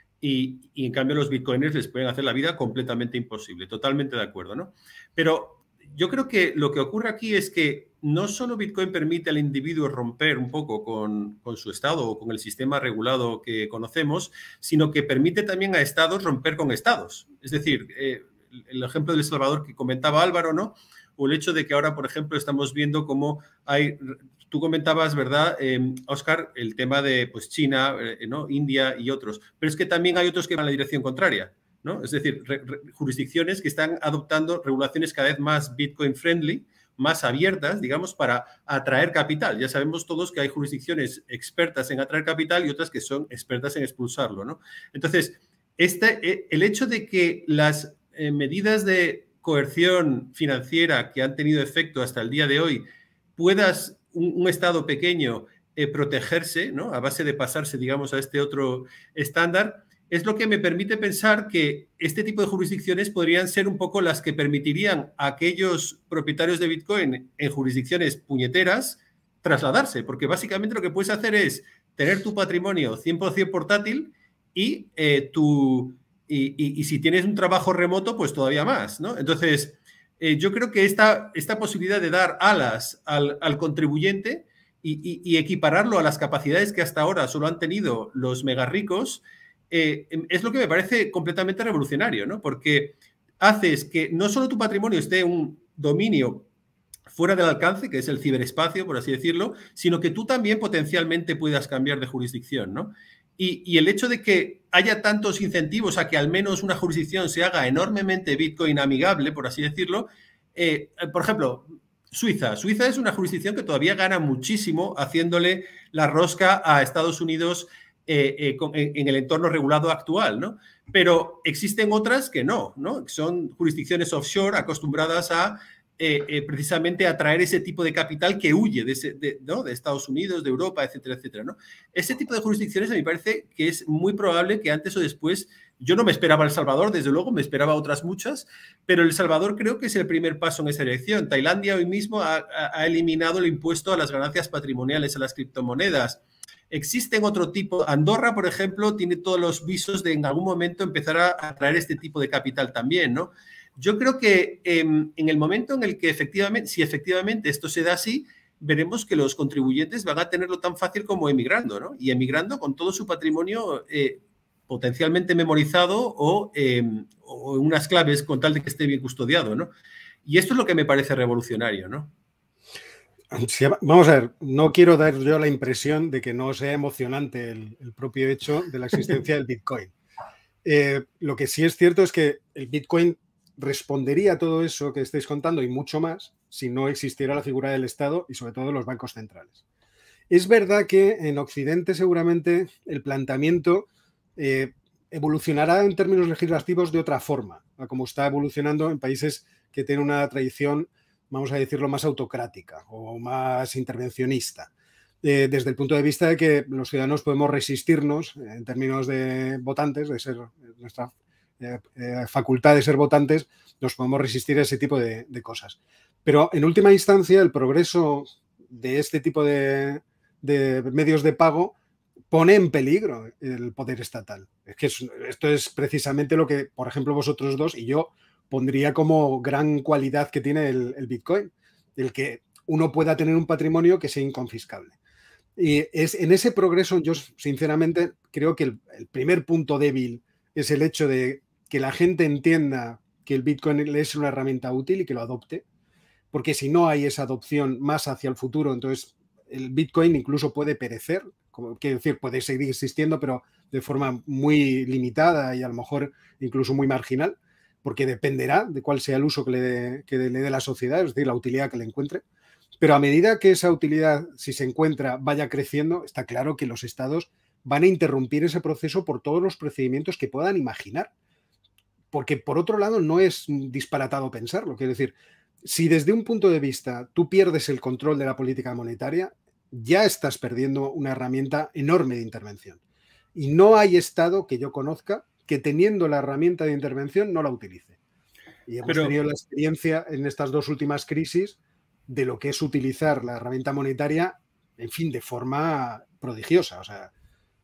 Y, y en cambio los bitcoiners les pueden hacer la vida completamente imposible. Totalmente de acuerdo, ¿no? Pero yo creo que lo que ocurre aquí es que no solo Bitcoin permite al individuo romper un poco con, con su estado o con el sistema regulado que conocemos, sino que permite también a estados romper con estados. Es decir, eh, el ejemplo de El Salvador que comentaba Álvaro, ¿no? O el hecho de que ahora, por ejemplo, estamos viendo cómo hay... Tú comentabas, ¿verdad, eh, Óscar, el tema de pues, China, eh, ¿no? India y otros, pero es que también hay otros que van en la dirección contraria, ¿no? Es decir, re, re, jurisdicciones que están adoptando regulaciones cada vez más Bitcoin-friendly, más abiertas, digamos, para atraer capital. Ya sabemos todos que hay jurisdicciones expertas en atraer capital y otras que son expertas en expulsarlo, ¿no? Entonces, este, el hecho de que las eh, medidas de coerción financiera que han tenido efecto hasta el día de hoy puedas Un, un Estado pequeño eh, protegerse, ¿no? A base de pasarse, digamos, a este otro estándar, es lo que me permite pensar que este tipo de jurisdicciones podrían ser un poco las que permitirían a aquellos propietarios de Bitcoin en jurisdicciones puñeteras trasladarse, porque básicamente lo que puedes hacer es tener tu patrimonio cien por ciento portátil y, eh, tu, y, y, y si tienes un trabajo remoto, pues todavía más, ¿no? Entonces... Eh, yo creo que esta, esta posibilidad de dar alas al, al contribuyente y, y, y equipararlo a las capacidades que hasta ahora solo han tenido los mega ricos eh, es lo que me parece completamente revolucionario, ¿no? Porque haces que no solo tu patrimonio esté en un dominio fuera del alcance, que es el ciberespacio, por así decirlo, sino que tú también potencialmente puedas cambiar de jurisdicción, ¿no? Y, y el hecho de que haya tantos incentivos a que al menos una jurisdicción se haga enormemente Bitcoin amigable, por así decirlo, eh, por ejemplo, Suiza. Suiza es una jurisdicción que todavía gana muchísimo haciéndole la rosca a Estados Unidos eh, eh, con, en, en el entorno regulado actual, ¿no? Pero existen otras que no, ¿no? Son jurisdicciones offshore acostumbradas a Eh, eh, precisamente atraer ese tipo de capital que huye de, ese, de, ¿no? de Estados Unidos, de Europa, etcétera, etcétera, ¿no? Ese tipo de jurisdicciones a mí me parece que es muy probable que antes o después, yo no me esperaba El Salvador, desde luego, me esperaba otras muchas, pero El Salvador creo que es el primer paso en esa dirección. Tailandia hoy mismo ha, ha eliminado el impuesto a las ganancias patrimoniales, a las criptomonedas. Existen otro tipo, Andorra, por ejemplo, tiene todos los visos de en algún momento empezar a atraer este tipo de capital también, ¿no? Yo creo que eh, en el momento en el que efectivamente, si efectivamente esto se da así, veremos que los contribuyentes van a tenerlo tan fácil como emigrando, ¿no? Y emigrando con todo su patrimonio eh, potencialmente memorizado o, eh, o unas claves con tal de que esté bien custodiado, ¿no? Y esto es lo que me parece revolucionario, ¿no? Sí, vamos a ver, no quiero dar yo la impresión de que no sea emocionante el, el propio hecho de la existencia del Bitcoin. Eh, lo que sí es cierto es que el Bitcoin respondería a todo eso que estáis contando y mucho más si no existiera la figura del Estado y sobre todo los bancos centrales. Es verdad que en Occidente seguramente el planteamiento eh, evolucionará en términos legislativos de otra forma, a como está evolucionando en países que tienen una tradición, vamos a decirlo, más autocrática o más intervencionista. Eh, desde el punto de vista de que los ciudadanos podemos resistirnos en términos de votantes, de ser nuestra Eh, eh, facultad de ser votantes, nos podemos resistir a ese tipo de, de cosas. Pero en última instancia, el progreso de este tipo de, de medios de pago pone en peligro el poder estatal. Es que es, esto es precisamente lo que, por ejemplo, vosotros dos y yo pondría como gran cualidad que tiene el, el Bitcoin, el que uno pueda tener un patrimonio que sea inconfiscable. Y es, en ese progreso yo sinceramente creo que el, el primer punto débil es el hecho de que la gente entienda que el Bitcoin es una herramienta útil y que lo adopte, porque si no hay esa adopción más hacia el futuro, entonces el Bitcoin incluso puede perecer, como quiero decir, puede seguir existiendo, pero de forma muy limitada y a lo mejor incluso muy marginal, porque dependerá de cuál sea el uso que le dé, que le dé la sociedad, es decir, la utilidad que le encuentre. Pero a medida que esa utilidad, si se encuentra, vaya creciendo, está claro que los estados van a interrumpir ese proceso por todos los procedimientos que puedan imaginar. Porque, por otro lado, no es disparatado pensarlo. Quiero decir, si desde un punto de vista tú pierdes el control de la política monetaria, ya estás perdiendo una herramienta enorme de intervención. Y no hay estado que yo conozca que teniendo la herramienta de intervención no la utilice. Y hemos Pero... tenido la experiencia en estas dos últimas crisis de lo que es utilizar la herramienta monetaria, en fin, de forma prodigiosa. O sea,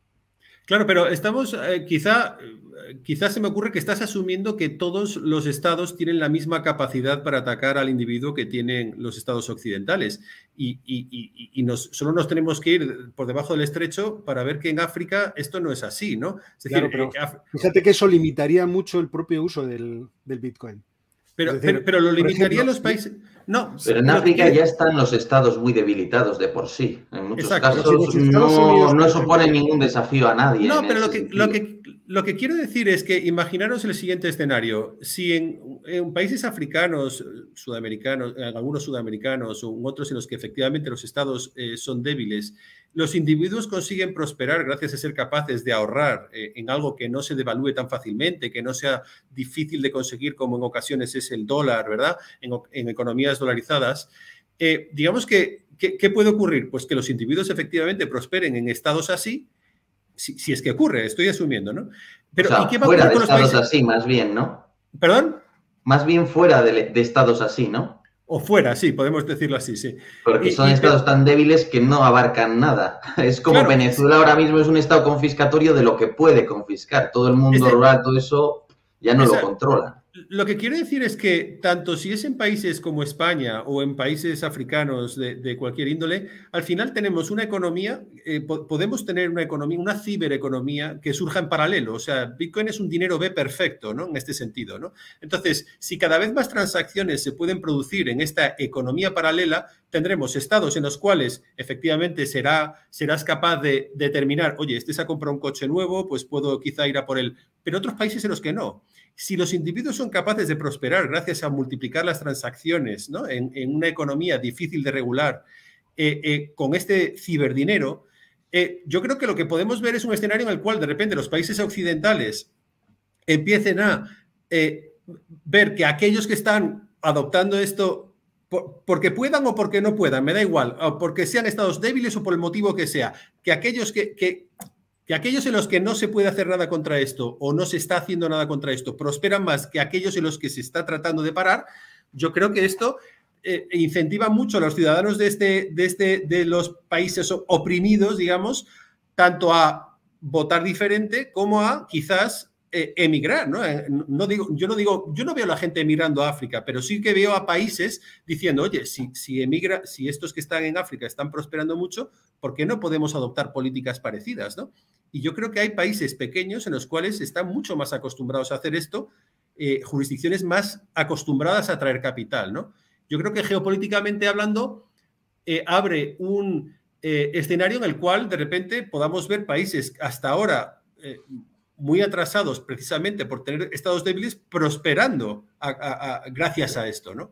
claro, pero estamos, eh, quizá, quizá se me ocurre que estás asumiendo que todos los estados tienen la misma capacidad para atacar al individuo que tienen los estados occidentales. Y, y, y, y nos, solo nos tenemos que ir por debajo del estrecho para ver que en África esto no es así, ¿no? Es decir, claro, pero eh, fíjate que eso limitaría mucho el propio uso del, del Bitcoin. Pero, decir, pero, pero lo limitaría ejemplo, los países... No, pero en África que... ya están los estados muy debilitados de por sí. En muchos Exacto. casos si no, no supone ningún desafío a nadie. No, pero lo que, lo, que, lo que quiero decir es que imaginaros el siguiente escenario. Si en, en países africanos, sudamericanos, en algunos sudamericanos o en otros en los que efectivamente los estados eh, son débiles, los individuos consiguen prosperar gracias a ser capaces de ahorrar eh, en algo que no se devalúe tan fácilmente, que no sea difícil de conseguir como en ocasiones es el dólar, ¿verdad? En, en economías dolarizadas. Eh, digamos que, que, ¿qué puede ocurrir? Pues que los individuos efectivamente prosperen en estados así, si, si es que ocurre, estoy asumiendo, ¿no? Pero, o sea, ¿y qué va fuera a ocurrir de con los estados países? así, más bien, ¿no? ¿Perdón? Más bien fuera de, de estados así, ¿no? O fuera, sí, podemos decirlo así, sí. Porque y, son y, estados tan débiles que no abarcan nada. Es como claro, Venezuela ahora mismo es un estado confiscatorio de lo que puede confiscar. Todo el mundo este, rural, todo eso ya no esa, lo controla. Lo que quiero decir es que tanto si es en países como España o en países africanos de, de cualquier índole, al final tenemos una economía, eh, po podemos tener una economía, una cibereconomía que surja en paralelo. O sea, Bitcoin es un dinero B perfecto, ¿no? En este sentido, ¿no? Entonces, si cada vez más transacciones se pueden producir en esta economía paralela, tendremos estados en los cuales efectivamente será, serás capaz de determinar, oye, este se ha comprado un coche nuevo, pues puedo quizá ir a por él, pero otros países en los que no. Si los individuos son capaces de prosperar gracias a multiplicar las transacciones, ¿no? en, en una economía difícil de regular eh, eh, con este ciberdinero, eh, yo creo que lo que podemos ver es un escenario en el cual de repente los países occidentales empiecen a eh, ver que aquellos que están adoptando esto por, porque puedan o porque no puedan, me da igual, o porque sean estados débiles o por el motivo que sea, que aquellos que... que que aquellos en los que no se puede hacer nada contra esto o no se está haciendo nada contra esto prosperan más que aquellos en los que se está tratando de parar, yo creo que esto eh, incentiva mucho a los ciudadanos de, este, de, este, de los países oprimidos, digamos, tanto a votar diferente como a quizás eh, emigrar, ¿no? Eh, no digo, yo, no digo, yo no veo a la gente emigrando a África, pero sí que veo a países diciendo, oye, si, si, emigra, si estos que están en África están prosperando mucho, ¿por qué no podemos adoptar políticas parecidas, ¿no? Y yo creo que hay países pequeños en los cuales están mucho más acostumbrados a hacer esto, eh, jurisdicciones más acostumbradas a traer capital, ¿no? Yo creo que geopolíticamente hablando, eh, abre un eh, escenario en el cual de repente podamos ver países hasta ahora eh, muy atrasados precisamente por tener estados débiles prosperando a, a, a, gracias a esto, ¿no?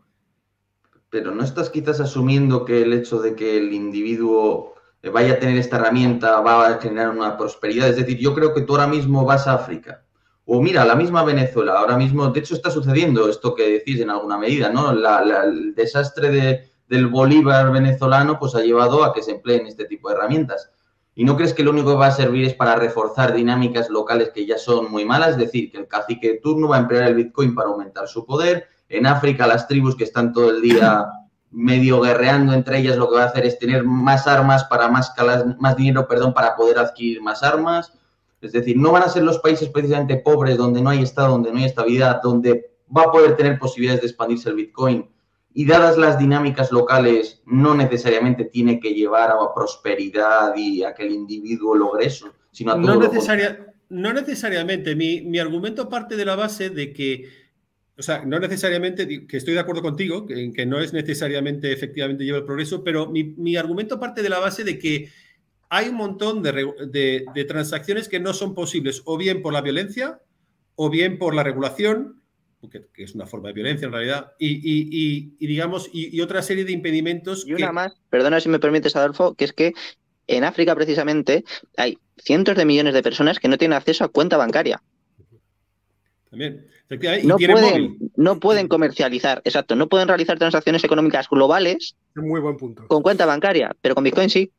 Pero ¿no estás quizás asumiendo que el hecho de que el individuo vaya a tener esta herramienta va a generar una prosperidad? Es decir, yo creo que tú ahora mismo vas a África, o mira, la misma Venezuela, ahora mismo, de hecho está sucediendo esto que decís en alguna medida, ¿no? La, la, el desastre de, del bolívar venezolano pues ha llevado a que se empleen este tipo de herramientas. ¿Y no crees que lo único que va a servir es para reforzar dinámicas locales que ya son muy malas? Es decir, que el cacique de turno va a emplear el Bitcoin para aumentar su poder, En África, las tribus que están todo el día medio guerreando entre ellas, lo que va a hacer es tener más armas para más, calas, más dinero, perdón, para poder adquirir más armas. Es decir, no van a ser los países precisamente pobres, donde no hay Estado, donde no hay estabilidad, donde va a poder tener posibilidades de expandirse el Bitcoin. Y dadas las dinámicas locales, no necesariamente tiene que llevar a prosperidad y a que el individuo logre eso, sino a todo no, lo necesaria, no necesariamente. Mi, mi argumento parte de la base de que, o sea, no necesariamente, que estoy de acuerdo contigo, que, que no es necesariamente efectivamente lleva el progreso, pero mi, mi argumento parte de la base de que hay un montón de, de, de transacciones que no son posibles, o bien por la violencia, o bien por la regulación, que, que es una forma de violencia en realidad, y, y, y, y digamos, y, y otra serie de impedimentos. Y una que... más, perdona si me permites, Adolfo, que es que en África precisamente hay cientos de millones de personas que no tienen acceso a cuenta bancaria. También. Y no, tienen pueden, móvil. no pueden comercializar, exacto, no pueden realizar transacciones económicas globales muy buen punto. Con cuenta bancaria, pero con Bitcoin sí.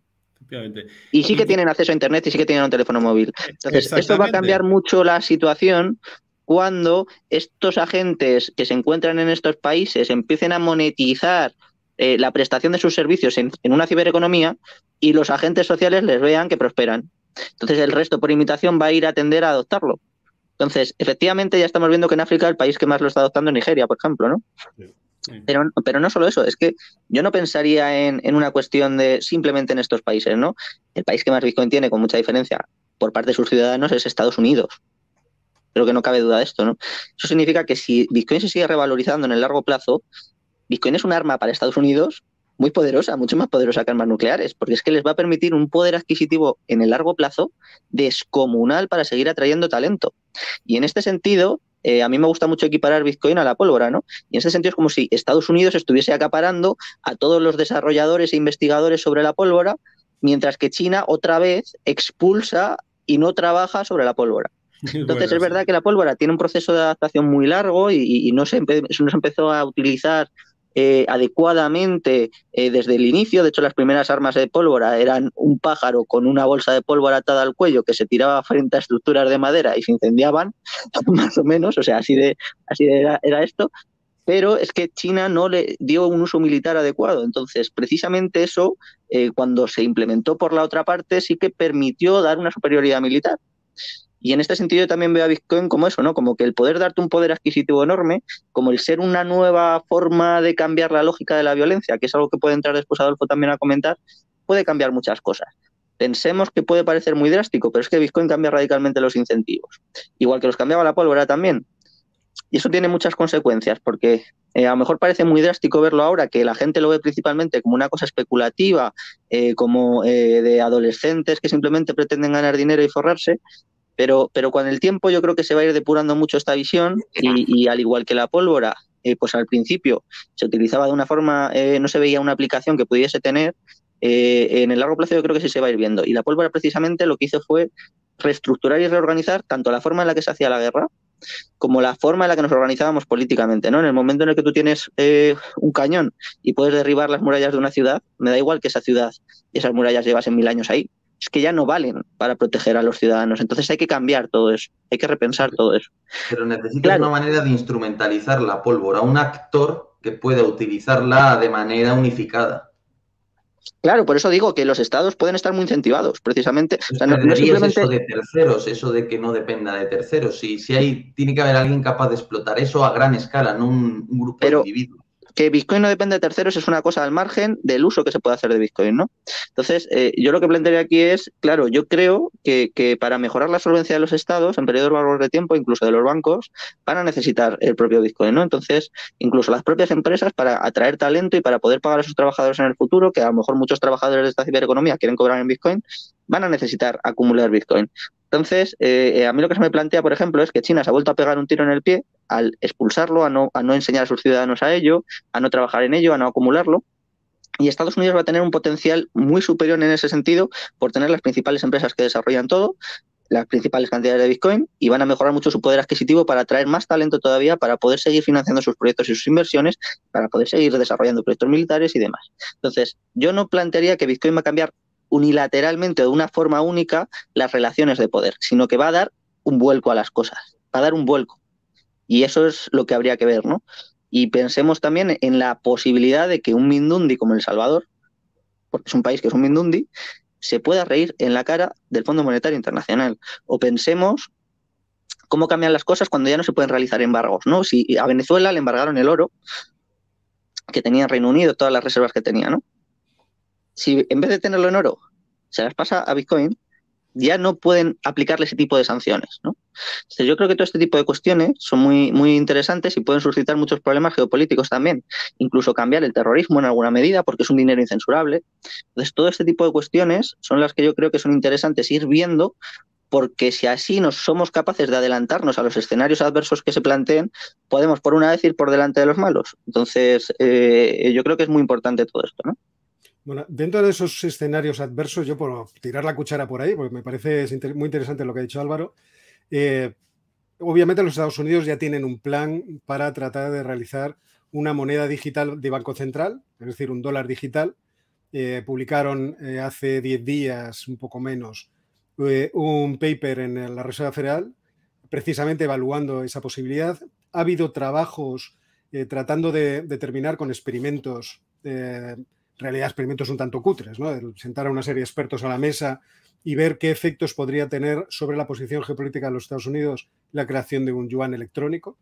Y sí que tienen acceso a Internet y sí que tienen un teléfono móvil. Entonces, esto va a cambiar mucho la situación cuando estos agentes que se encuentran en estos países empiecen a monetizar eh, la prestación de sus servicios en, en una cibereconomía y los agentes sociales les vean que prosperan. Entonces, el resto, por imitación, va a ir a tender a adoptarlo. Entonces, efectivamente, ya estamos viendo que en África el país que más lo está adoptando es Nigeria, por ejemplo, ¿no? Sí. Sí. Pero, pero no solo eso, es que yo no pensaría en, en una cuestión de simplemente en estos países, ¿no? El país que más Bitcoin tiene, con mucha diferencia, por parte de sus ciudadanos, es Estados Unidos. Creo que no cabe duda de esto, ¿no? Eso significa que si Bitcoin se sigue revalorizando en el largo plazo, Bitcoin es un arma para Estados Unidos muy poderosa, mucho más poderosa que armas nucleares, porque es que les va a permitir un poder adquisitivo en el largo plazo descomunal para seguir atrayendo talento. Y en este sentido, eh, a mí me gusta mucho equiparar Bitcoin a la pólvora, ¿no? Y en ese sentido es como si Estados Unidos estuviese acaparando a todos los desarrolladores e investigadores sobre la pólvora, mientras que China otra vez expulsa y no trabaja sobre la pólvora. Entonces, bueno, es verdad sí. que la pólvora tiene un proceso de adaptación muy largo y, y no, se empe no se empezó a utilizar eh, adecuadamente eh, desde el inicio. De hecho, las primeras armas de pólvora eran un pájaro con una bolsa de pólvora atada al cuello que se tiraba frente a estructuras de madera y se incendiaban, más o menos. O sea, así de, así de era, era esto. Pero es que China no le dio un uso militar adecuado. Entonces, precisamente eso, eh, cuando se implementó por la otra parte, sí que permitió dar una superioridad militar. Y en este sentido yo también veo a Bitcoin como eso, ¿no? Como que el poder darte un poder adquisitivo enorme, como el ser una nueva forma de cambiar la lógica de la violencia, que es algo que puede entrar después Adolfo también a comentar, puede cambiar muchas cosas. Pensemos que puede parecer muy drástico, pero es que Bitcoin cambia radicalmente los incentivos. Igual que los cambiaba la pólvora también. Y eso tiene muchas consecuencias, porque eh, a lo mejor parece muy drástico verlo ahora, que la gente lo ve principalmente como una cosa especulativa, eh, como eh, de adolescentes que simplemente pretenden ganar dinero y forrarse. Pero, pero con el tiempo yo creo que se va a ir depurando mucho esta visión y, y al igual que la pólvora, eh, pues al principio se utilizaba de una forma, eh, no se veía una aplicación que pudiese tener, eh, en el largo plazo yo creo que sí se va a ir viendo. Y la pólvora precisamente lo que hizo fue reestructurar y reorganizar tanto la forma en la que se hacía la guerra como la forma en la que nos organizábamos políticamente, ¿no? En el momento en el que tú tienes eh, un cañón y puedes derribar las murallas de una ciudad, me da igual que esa ciudad y esas murallas llevasen mil años ahí. Es que ya no valen para proteger a los ciudadanos. Entonces hay que cambiar todo eso, hay que repensar todo eso. Pero necesitas claro. una manera de instrumentalizar la pólvora, un actor que pueda utilizarla de manera unificada. Claro, por eso digo que los estados pueden estar muy incentivados, precisamente. O sea, no, no simplemente... eso de terceros, eso de que no dependa de terceros. Si, si hay, tiene que haber alguien capaz de explotar eso a gran escala, no un, un grupo Pero... de individuos. Que Bitcoin no depende de terceros es una cosa al margen del uso que se puede hacer de Bitcoin, ¿no? Entonces, eh, yo lo que plantearía aquí es, claro, yo creo que, que para mejorar la solvencia de los estados en periodos largos de tiempo, incluso de los bancos, van a necesitar el propio Bitcoin, ¿no? Entonces, incluso las propias empresas para atraer talento y para poder pagar a sus trabajadores en el futuro, que a lo mejor muchos trabajadores de esta cibereconomía quieren cobrar en Bitcoin, van a necesitar acumular Bitcoin. Entonces, eh, a mí lo que se me plantea, por ejemplo, es que China se ha vuelto a pegar un tiro en el pie al expulsarlo, a no, a no enseñar a sus ciudadanos a ello, a no trabajar en ello, a no acumularlo. Y Estados Unidos va a tener un potencial muy superior en ese sentido por tener las principales empresas que desarrollan todo, las principales cantidades de Bitcoin, y van a mejorar mucho su poder adquisitivo para atraer más talento todavía, para poder seguir financiando sus proyectos y sus inversiones, para poder seguir desarrollando proyectos militares y demás. Entonces, yo no plantearía que Bitcoin va a cambiar unilateralmente o de una forma única las relaciones de poder, sino que va a dar un vuelco a las cosas, va a dar un vuelco. Y eso es lo que habría que ver, ¿no? Y pensemos también en la posibilidad de que un Mindundi como El Salvador, porque es un país que es un Mindundi, se pueda reír en la cara del Fondo Monetario Internacional. O pensemos cómo cambian las cosas cuando ya no se pueden realizar embargos, ¿no? Si a Venezuela le embargaron el oro que tenía Reino Unido, todas las reservas que tenía, ¿no? Si en vez de tenerlo en oro se las pasa a Bitcoin, ya no pueden aplicarle ese tipo de sanciones, ¿no? Entonces, yo creo que todo este tipo de cuestiones son muy, muy interesantes y pueden suscitar muchos problemas geopolíticos también, incluso cambiar el terrorismo en alguna medida porque es un dinero incensurable. Entonces, todo este tipo de cuestiones son las que yo creo que son interesantes ir viendo, porque si así nos somos capaces de adelantarnos a los escenarios adversos que se planteen, podemos por una vez ir por delante de los malos. Entonces, eh, yo creo que es muy importante todo esto, ¿no? Bueno, dentro de esos escenarios adversos, yo por tirar la cuchara por ahí, porque me parece muy interesante lo que ha dicho Álvaro, eh, obviamente los Estados Unidos ya tienen un plan para tratar de realizar una moneda digital de Banco Central, es decir, un dólar digital. Eh, publicaron eh, hace diez días, un poco menos, eh, un paper en la Reserva Federal precisamente evaluando esa posibilidad. Ha habido trabajos eh, tratando de, de terminar con experimentos eh, en realidad experimentos un tanto cutres, ¿no? El sentar a una serie de expertos a la mesa y ver qué efectos podría tener sobre la posición geopolítica de los Estados Unidos la creación de un yuan electrónico,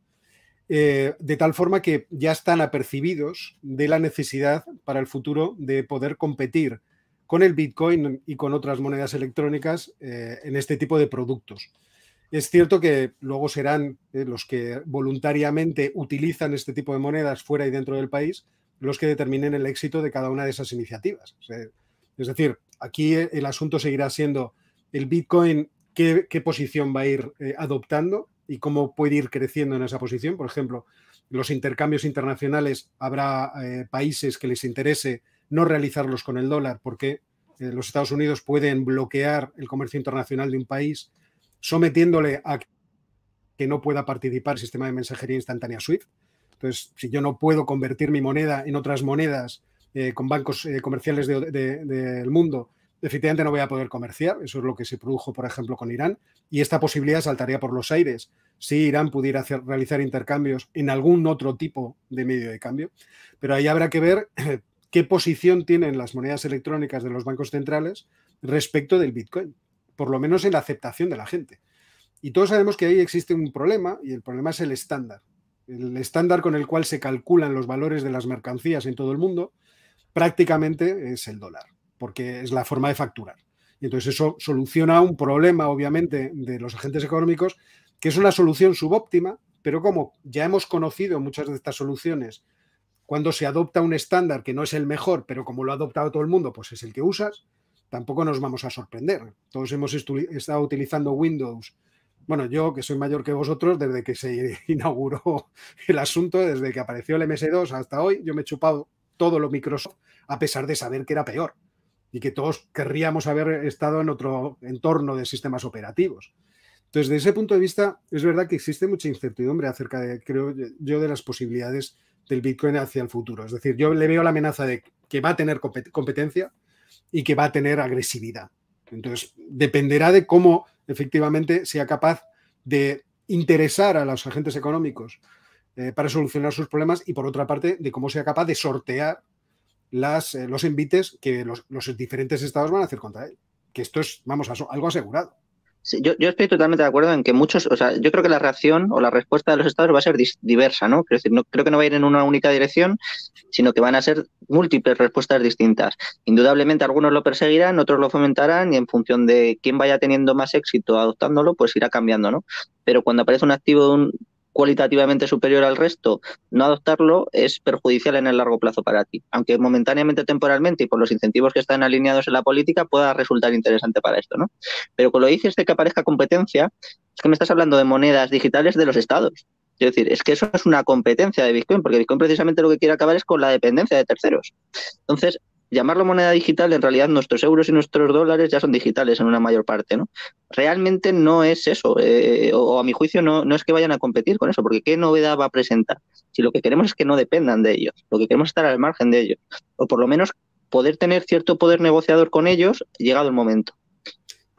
eh, de tal forma que ya están apercibidos de la necesidad para el futuro de poder competir con el Bitcoin y con otras monedas electrónicas eh, en este tipo de productos. Es cierto que luego serán eh, los que voluntariamente utilizan este tipo de monedas fuera y dentro del país los que determinen el éxito de cada una de esas iniciativas. O sea, es decir, aquí el asunto seguirá siendo el Bitcoin, qué, qué posición va a ir eh, adoptando y cómo puede ir creciendo en esa posición. Por ejemplo, los intercambios internacionales, habrá eh, países que les interese no realizarlos con el dólar porque eh, los Estados Unidos pueden bloquear el comercio internacional de un país sometiéndole a que no pueda participar en el sistema de mensajería instantánea SWIFT. Entonces, si yo no puedo convertir mi moneda en otras monedas eh, con bancos eh, comerciales del de, de, de mundo, efectivamente no voy a poder comerciar. Eso es lo que se produjo, por ejemplo, con Irán. Y esta posibilidad saltaría por los aires si Irán pudiera hacer, realizar intercambios en algún otro tipo de medio de cambio. Pero ahí habrá que ver eh, qué posición tienen las monedas electrónicas de los bancos centrales respecto del Bitcoin, por lo menos en la aceptación de la gente. Y todos sabemos que ahí existe un problema, y el problema es el estándar. El estándar con el cual se calculan los valores de las mercancías en todo el mundo prácticamente es el dólar, porque es la forma de facturar. Y entonces eso soluciona un problema, obviamente, de los agentes económicos, que es una solución subóptima, pero como ya hemos conocido muchas de estas soluciones, cuando se adopta un estándar que no es el mejor, pero como lo ha adoptado todo el mundo, pues es el que usas, tampoco nos vamos a sorprender. Todos hemos estado utilizando Windows. Bueno, yo, que soy mayor que vosotros, desde que se inauguró el asunto, desde que apareció el eme ese dos hasta hoy, yo me he chupado todo lo Microsoft, a pesar de saber que era peor y que todos querríamos haber estado en otro entorno de sistemas operativos. Entonces, desde ese punto de vista, es verdad que existe mucha incertidumbre acerca de, creo yo, de las posibilidades del Bitcoin hacia el futuro. Es decir, yo le veo la amenaza de que va a tener competencia y que va a tener agresividad. Entonces, dependerá de cómo efectivamente sea capaz de interesar a los agentes económicos eh, para solucionar sus problemas y, por otra parte, de cómo sea capaz de sortear las, eh, los envites que los, los diferentes estados van a hacer contra él. Que esto es, vamos, a, algo asegurado. Sí, yo, yo estoy totalmente de acuerdo en que muchos, o sea, yo creo que la reacción o la respuesta de los estados va a ser diversa, ¿no? Quiero decir, no, creo que no va a ir en una única dirección, sino que van a ser múltiples respuestas distintas. Indudablemente algunos lo perseguirán, otros lo fomentarán y en función de quién vaya teniendo más éxito adoptándolo, pues irá cambiando, ¿no? Pero cuando aparece un activo de un cualitativamente superior al resto, no adoptarlo es perjudicial en el largo plazo para ti, aunque momentáneamente, temporalmente y por los incentivos que están alineados en la política pueda resultar interesante para esto, ¿no? Pero con lo que dices de que aparezca competencia, es que me estás hablando de monedas digitales de los estados. Es decir, es que eso es una competencia de Bitcoin, porque Bitcoin precisamente lo que quiere acabar es con la dependencia de terceros. Entonces, llamarlo moneda digital, en realidad nuestros euros y nuestros dólares ya son digitales en una mayor parte, ¿no? Realmente no es eso, eh, o, o a mi juicio no, no es que vayan a competir con eso, porque ¿qué novedad va a presentar? Si lo que queremos es que no dependan de ellos, lo que queremos es estar al margen de ellos, o por lo menos poder tener cierto poder negociador con ellos llegado el momento.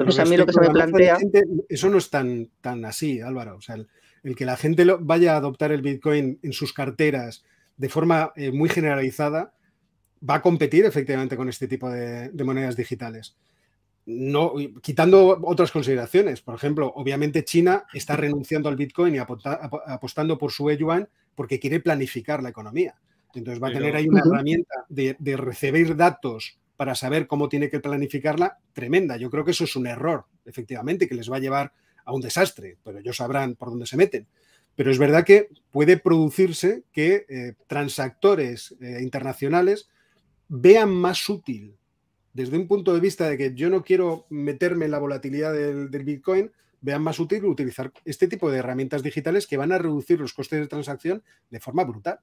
Entonces, a mí lo que se me plantea... Gente, eso no es tan, tan así, Álvaro. O sea, el, el que la gente lo, vaya a adoptar el Bitcoin en sus carteras de forma eh, muy generalizada va a competir efectivamente con este tipo de, de monedas digitales. No, quitando otras consideraciones. Por ejemplo, obviamente China está renunciando al Bitcoin y apostando por su e-yuan porque quiere planificar la economía. Entonces va a tener ahí una herramienta de, de recibir datos para saber cómo tiene que planificarla tremenda. Yo creo que eso es un error, efectivamente, que les va a llevar a un desastre, pero ellos sabrán por dónde se meten. Pero es verdad que puede producirse que eh, transactores eh, internacionales vean más útil, desde un punto de vista de que yo no quiero meterme en la volatilidad del, del Bitcoin, vean más útil utilizar este tipo de herramientas digitales que van a reducir los costes de transacción de forma brutal.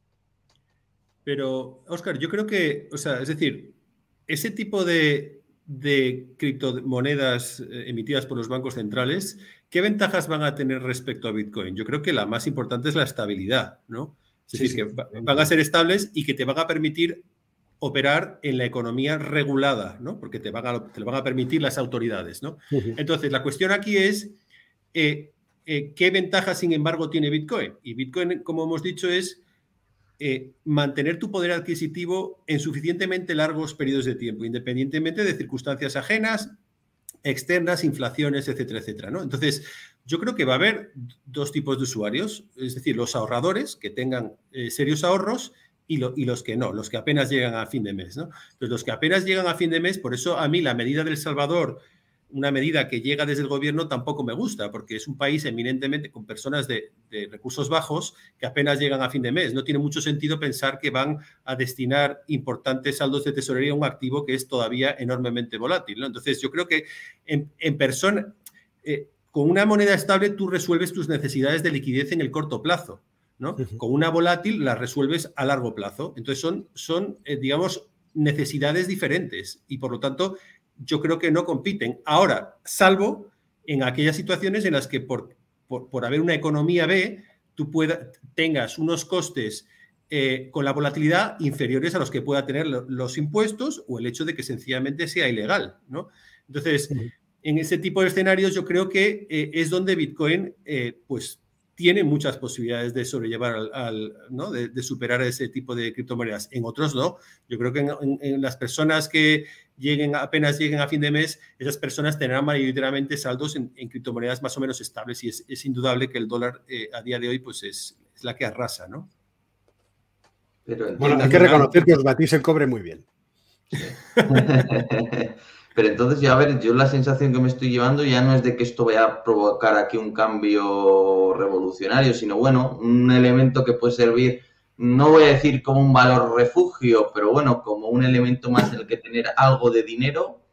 Pero, Óscar, yo creo que, o sea, es decir, ese tipo de, de criptomonedas eh, emitidas por los bancos centrales, ¿qué ventajas van a tener respecto a Bitcoin? Yo creo que la más importante es la estabilidad, ¿no? Es decir, sí, sí, que van a ser estables y que te van a permitir operar en la economía regulada, ¿no? Porque te van a, te lo van a permitir las autoridades, ¿no? Uh-huh. Entonces, la cuestión aquí es eh, eh, ¿qué ventaja, sin embargo, tiene Bitcoin? Y Bitcoin, como hemos dicho, es eh, mantener tu poder adquisitivo en suficientemente largos periodos de tiempo, independientemente de circunstancias ajenas, externas, inflaciones, etcétera, etcétera, ¿no? Entonces, yo creo que va a haber dos tipos de usuarios, es decir, los ahorradores que tengan eh, serios ahorros Y, lo, y los que no, los que apenas llegan a fin de mes, ¿no? Entonces, los que apenas llegan a fin de mes, por eso a mí la medida del Salvador, una medida que llega desde el gobierno, tampoco me gusta, porque es un país eminentemente con personas de, de recursos bajos que apenas llegan a fin de mes. No tiene mucho sentido pensar que van a destinar importantes saldos de tesorería a un activo que es todavía enormemente volátil, ¿no? Entonces, yo creo que en, en persona, eh, con una moneda estable, tú resuelves tus necesidades de liquidez en el corto plazo, ¿no? Uh-huh. Con una volátil la resuelves a largo plazo. Entonces son, son eh, digamos, necesidades diferentes y por lo tanto yo creo que no compiten. Ahora, salvo en aquellas situaciones en las que por, por, por haber una economía B, tú pueda, tengas unos costes eh, con la volatilidad inferiores a los que pueda tener lo, los impuestos o el hecho de que sencillamente sea ilegal, ¿no? Entonces, uh-huh. en ese tipo de escenarios yo creo que eh, es donde Bitcoin, eh, pues, tiene muchas posibilidades de sobrellevar, al, al, ¿no? de, de superar ese tipo de criptomonedas. En otros no. Yo creo que en, en, en las personas que lleguen apenas lleguen a fin de mes, esas personas tendrán mayoritariamente saldos en, en criptomonedas más o menos estables y es, es indudable que el dólar eh, a día de hoy pues es, es la que arrasa, ¿no? Pero bueno, hay que reconocer que os batís el cobre muy bien. Sí. Pero entonces, ya a ver, yo la sensación que me estoy llevando ya no es de que esto vaya a provocar aquí un cambio revolucionario, sino, bueno, un elemento que puede servir, no voy a decir como un valor refugio, pero bueno, como un elemento más en el que tener algo de dinero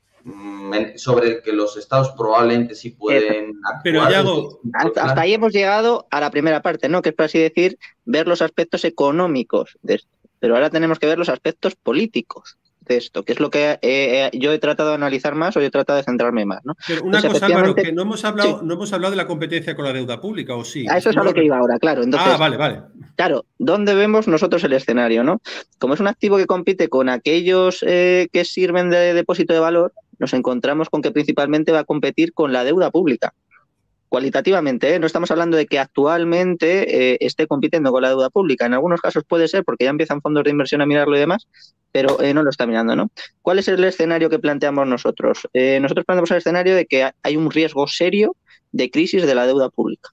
sobre el que los estados probablemente sí pueden actuar. Pero Yago, hasta, hasta ahí hemos llegado a la primera parte, ¿no? Que es, por así decir, ver los aspectos económicos de esto. Pero ahora tenemos que ver los aspectos políticos de esto, que es lo que eh, yo he tratado de analizar más o yo he tratado de centrarme más, ¿no? Pero una Entonces, cosa, Álvaro, que no hemos hablado, sí. no hemos hablado de la competencia con la deuda pública, ¿o sí? A eso es a lo que iba ahora, claro. Entonces, ah, vale, vale. Claro, ¿dónde vemos nosotros el escenario, no? Como es un activo que compite con aquellos eh, que sirven de depósito de valor, nos encontramos con que principalmente va a competir con la deuda pública. Cualitativamente, ¿eh? No estamos hablando de que actualmente eh, esté compitiendo con la deuda pública. En algunos casos puede ser porque ya empiezan fondos de inversión a mirarlo y demás, pero eh, no lo está mirando, ¿no? ¿Cuál es el escenario que planteamos nosotros? Eh, nosotros planteamos el escenario de que hay un riesgo serio de crisis de la deuda pública.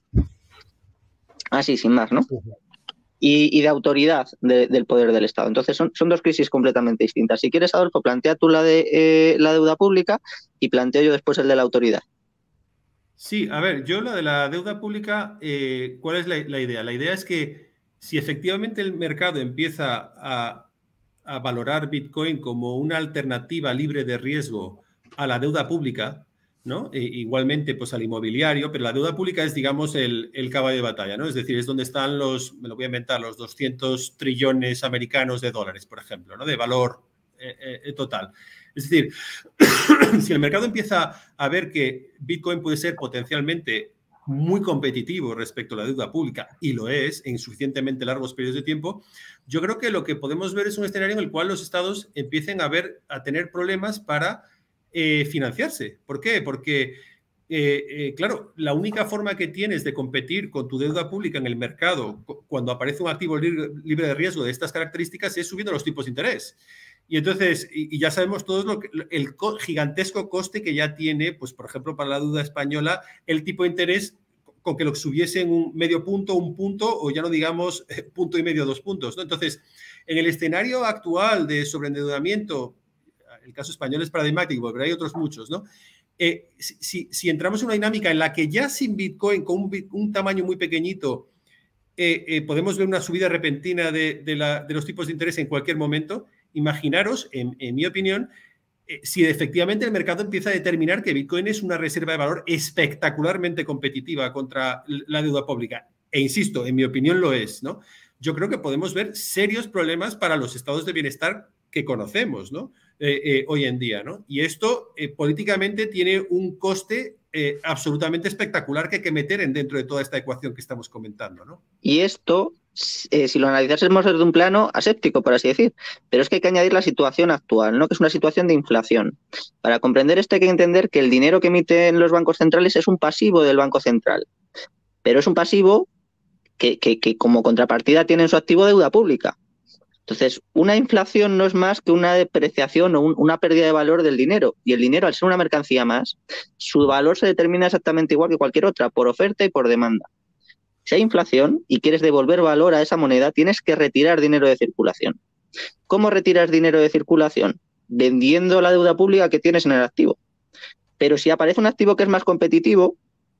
Así, sin más, ¿no? Y, y de autoridad de, del poder del Estado. Entonces, son, son dos crisis completamente distintas. Si quieres, Adolfo, plantea tú la de eh, la deuda pública y planteo yo después el de la autoridad. Sí, a ver, yo la de la deuda pública, eh, ¿cuál es la, la idea? La idea es que si efectivamente el mercado empieza a, a valorar Bitcoin como una alternativa libre de riesgo a la deuda pública, ¿no? E, igualmente, pues al inmobiliario, pero la deuda pública es, digamos, el, el caballo de batalla, ¿no? Es decir, es donde están los, me lo voy a inventar, los doscientos trillones americanos de dólares, por ejemplo, ¿no? De valor eh, eh, total. Es decir, si el mercado empieza a ver que Bitcoin puede ser potencialmente muy competitivo respecto a la deuda pública, y lo es en suficientemente largos periodos de tiempo, yo creo que lo que podemos ver es un escenario en el cual los estados empiecen a ver, a tener problemas para eh, financiarse. ¿Por qué? Porque, eh, eh, claro, la única forma que tienes de competir con tu deuda pública en el mercado cuando aparece un activo libre, libre de riesgo de estas características es subiendo los tipos de interés. Y entonces, y, y ya sabemos todos lo que, el co gigantesco coste que ya tiene, pues, por ejemplo, para la deuda española, el tipo de interés con que lo subiesen un medio punto, un punto, o ya no digamos eh, punto y medio, dos puntos, ¿no? Entonces, en el escenario actual de sobreendeudamiento, el caso español es paradigmático, pero hay otros muchos, ¿no? Eh, si, si entramos en una dinámica en la que ya sin Bitcoin, con un, un tamaño muy pequeñito, eh, eh, podemos ver una subida repentina de, de, la, de los tipos de interés en cualquier momento, imaginaros, en, en mi opinión, eh, si efectivamente el mercado empieza a determinar que Bitcoin es una reserva de valor espectacularmente competitiva contra la deuda pública. E insisto, en mi opinión lo es, ¿no? Yo creo que podemos ver serios problemas para los estados de bienestar que conocemos, ¿no? Eh, eh, hoy en día, ¿no? Y esto eh, políticamente tiene un coste eh, absolutamente espectacular que hay que meter en dentro de toda esta ecuación que estamos comentando, ¿no? Y esto, eh, si lo analizásemos desde un plano aséptico, por así decir, pero es que hay que añadir la situación actual, ¿no? Que es una situación de inflación. Para comprender esto hay que entender que el dinero que emiten los bancos centrales es un pasivo del Banco Central, pero es un pasivo que, que, que como contrapartida tiene en su activo deuda pública. Entonces, una inflación no es más que una depreciación o un, una pérdida de valor del dinero. Y el dinero, al ser una mercancía más, su valor se determina exactamente igual que cualquier otra, por oferta y por demanda. Si hay inflación y quieres devolver valor a esa moneda, tienes que retirar dinero de circulación. ¿Cómo retiras dinero de circulación? Vendiendo la deuda pública que tienes en el activo. Pero si aparece un activo que es más competitivo,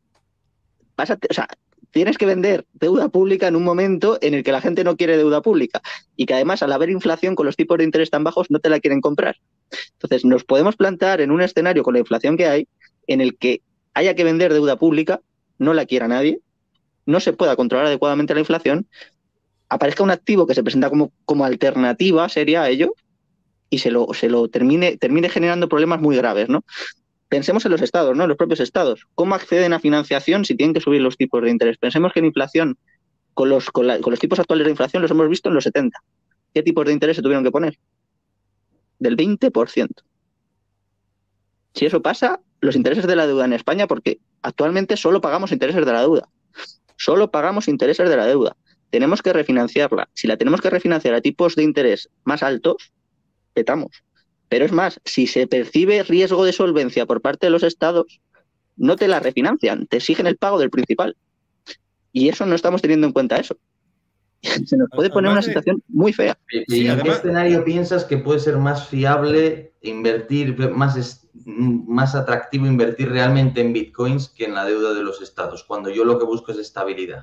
vas a, o sea, tienes que vender deuda pública en un momento en el que la gente no quiere deuda pública y que además al haber inflación con los tipos de interés tan bajos no te la quieren comprar. Entonces nos podemos plantar en un escenario con la inflación que hay en el que haya que vender deuda pública, no la quiera nadie, no se pueda controlar adecuadamente la inflación, aparezca un activo que se presenta como, como alternativa seria a ello y se lo, se lo termine, termine generando problemas muy graves, ¿no? Pensemos en los estados, ¿no? Los propios estados. ¿Cómo acceden a financiación si tienen que subir los tipos de interés? Pensemos que la inflación, con los, con, la, con los tipos actuales de inflación, los hemos visto en los setenta. ¿Qué tipos de interés se tuvieron que poner? Del veinte por ciento. Si eso pasa, los intereses de la deuda en España, porque actualmente solo pagamos intereses de la deuda. Solo pagamos intereses de la deuda. Tenemos que refinanciarla. Si la tenemos que refinanciar a tipos de interés más altos, petamos. Pero es más, si se percibe riesgo de solvencia por parte de los estados, no te la refinancian, te exigen el pago del principal. Y eso no estamos teniendo en cuenta eso. Se nos puede poner una situación muy fea. ¿Y sí, en además, qué escenario piensas que puede ser más fiable invertir, más, más atractivo invertir realmente en bitcoins que en la deuda de los estados, cuando yo lo que busco es estabilidad?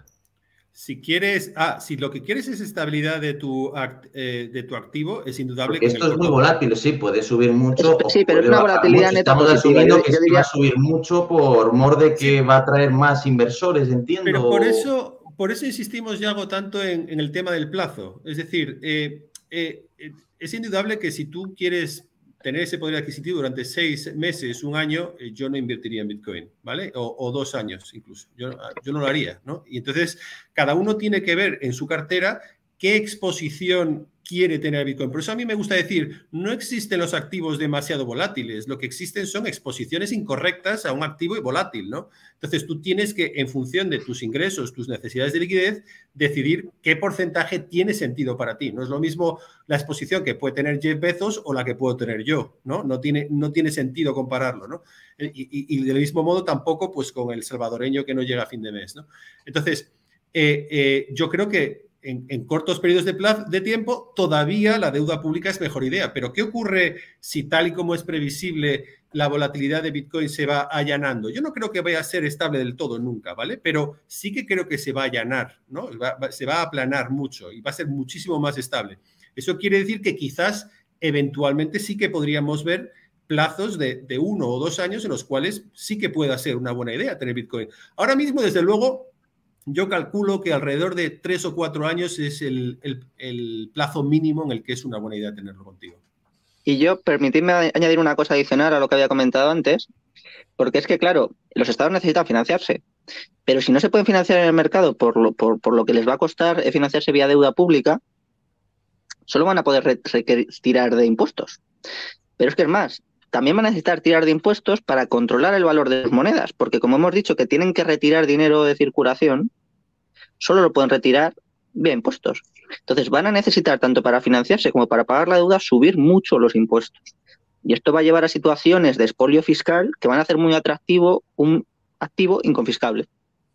Si quieres, ah, si lo que quieres es estabilidad de tu, act, eh, de tu activo, es indudable Porque que... esto es muy volátil, sí, puede subir mucho. Es, sí, pero es una volatilidad neta Estamos positiva. asumiendo Yo, que yo diría... va a subir mucho por mor de que sí. va a traer más inversores, entiendo. Pero por eso, por eso insistimos, Yago, tanto en, en el tema del plazo. Es decir, eh, eh, es indudable que si tú quieres tener ese poder adquisitivo durante seis meses, un año, eh, yo no invertiría en Bitcoin, ¿vale? O, o dos años incluso. Yo, yo no lo haría, ¿no? Y entonces, cada uno tiene que ver en su cartera qué exposición quiere tener Bitcoin. Por eso a mí me gusta decir, no existen los activos demasiado volátiles, lo que existen son exposiciones incorrectas a un activo volátil, ¿no? Entonces tú tienes que, en función de tus ingresos, tus necesidades de liquidez, decidir qué porcentaje tiene sentido para ti. No es lo mismo la exposición que puede tener Jeff Bezos o la que puedo tener yo, ¿no? No tiene, no tiene sentido compararlo, ¿no? Y, y, y del mismo modo tampoco pues con el salvadoreño que no llega a fin de mes, ¿no? Entonces, eh, eh, yo creo que En, en cortos periodos de, plazo, de tiempo, todavía la deuda pública es mejor idea. Pero ¿qué ocurre si tal y como es previsible la volatilidad de Bitcoin se va allanando? Yo no creo que vaya a ser estable del todo nunca, ¿vale? Pero sí que creo que se va a allanar, ¿no? Va, va, se va a aplanar mucho y va a ser muchísimo más estable. Eso quiere decir que quizás eventualmente sí que podríamos ver plazos de, de uno o dos años en los cuales sí que pueda ser una buena idea tener Bitcoin. Ahora mismo, desde luego, yo calculo que alrededor de tres o cuatro años es el, el, el plazo mínimo en el que es una buena idea tenerlo contigo. Y yo, permitidme añadir una cosa adicional a lo que había comentado antes, porque es que, claro, los estados necesitan financiarse, pero si no se pueden financiar en el mercado por lo, por, por lo que les va a costar financiarse vía deuda pública, solo van a poder retirar de impuestos. Pero es que es más, también van a necesitar tirar de impuestos para controlar el valor de sus monedas, porque como hemos dicho que tienen que retirar dinero de circulación, solo lo pueden retirar vía impuestos. Entonces van a necesitar, tanto para financiarse como para pagar la deuda, subir mucho los impuestos. Y esto va a llevar a situaciones de expolio fiscal que van a hacer muy atractivo un activo inconfiscable.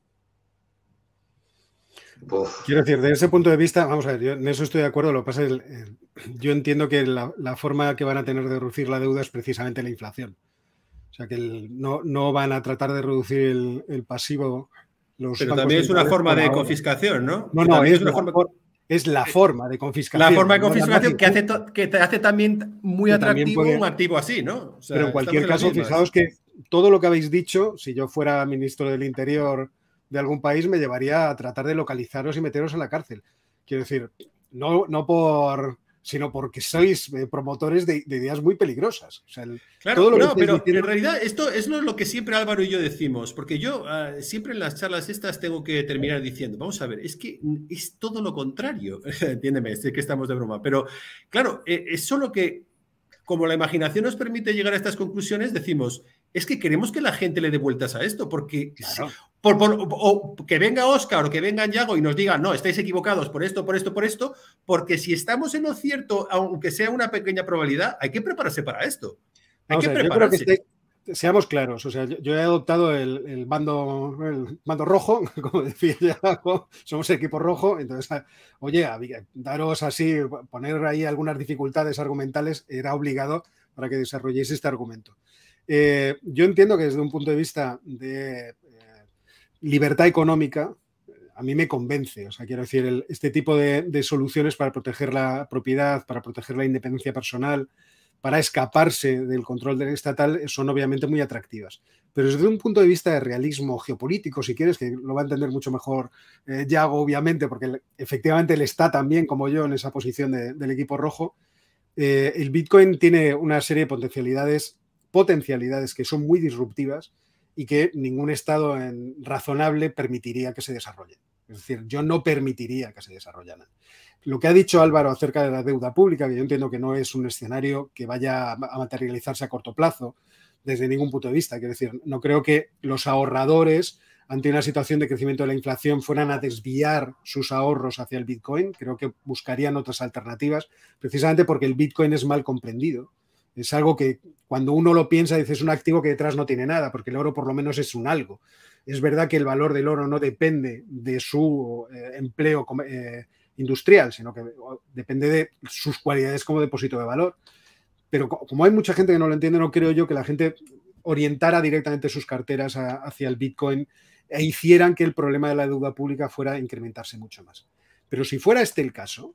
Uf. Quiero decir, desde ese punto de vista, vamos a ver, yo en eso estoy de acuerdo, lo que pasa es que yo entiendo que la, la forma que van a tener de reducir la deuda es precisamente la inflación. O sea, que el, no, no van a tratar de reducir el, el pasivo. Los Pero también es una forma de confiscación, ¿no? No, no, es, es, una forma... es la forma de confiscación. La forma de confiscación que, hace que te hace también muy que atractivo puede... un activo así, ¿no? O sea, pero en cualquier caso, en fijaos que todo lo que habéis dicho, si yo fuera ministro del Interior de algún país, me llevaría a tratar de localizaros y meteros en la cárcel. Quiero decir, no, no por... sino porque sois promotores de, de ideas muy peligrosas. O sea, el, claro, todo lo no, que pero diciendo... en realidad esto es lo que siempre Álvaro y yo decimos, porque yo uh, siempre en las charlas estas tengo que terminar diciendo, vamos a ver, es que es todo lo contrario, entiéndeme, sé que estamos de broma, pero claro, eh, es solo que como la imaginación nos permite llegar a estas conclusiones, decimos, es que queremos que la gente le dé vueltas a esto, porque claro. por, por, o que venga Óscar o que venga Yago y nos diga, no, estáis equivocados por esto, por esto, por esto, porque si estamos en lo cierto, aunque sea una pequeña probabilidad, hay que prepararse para esto. Hay Vamos que a ver, prepararse. Yo creo que este, seamos claros, o sea, yo, yo he adoptado el, el, bando, el bando rojo, como decía Yago, somos equipo rojo, entonces, oye, daros así, poner ahí algunas dificultades argumentales, era obligado para que desarrolléis este argumento. Eh, yo entiendo que desde un punto de vista de eh, libertad económica, a mí me convence, o sea, quiero decir, el, este tipo de, de soluciones para proteger la propiedad, para proteger la independencia personal, para escaparse del control del estatal, son obviamente muy atractivas. Pero desde un punto de vista de realismo geopolítico, si quieres, que lo va a entender mucho mejor eh, Yago, obviamente, porque efectivamente él está también, como yo, en esa posición de, del equipo rojo, eh, el Bitcoin tiene una serie de potencialidades potencialidades que son muy disruptivas y que ningún Estado en razonable permitiría que se desarrollen. Es decir, yo no permitiría que se desarrollaran. Lo que ha dicho Álvaro acerca de la deuda pública, que yo entiendo que no es un escenario que vaya a materializarse a corto plazo desde ningún punto de vista. Quiero decir, no creo que los ahorradores ante una situación de crecimiento de la inflación fueran a desviar sus ahorros hacia el Bitcoin. Creo que buscarían otras alternativas, precisamente porque el Bitcoin es mal comprendido. Es algo que cuando uno lo piensa dice es un activo que detrás no tiene nada, porque el oro por lo menos es un algo. Es verdad que el valor del oro no depende de su eh, empleo eh, industrial, sino que depende de sus cualidades como depósito de valor. Pero como hay mucha gente que no lo entiende, no creo yo que la gente orientara directamente sus carteras a, hacia el Bitcoin e hicieran que el problema de la deuda pública fuera a incrementarse mucho más. Pero si fuera este el caso,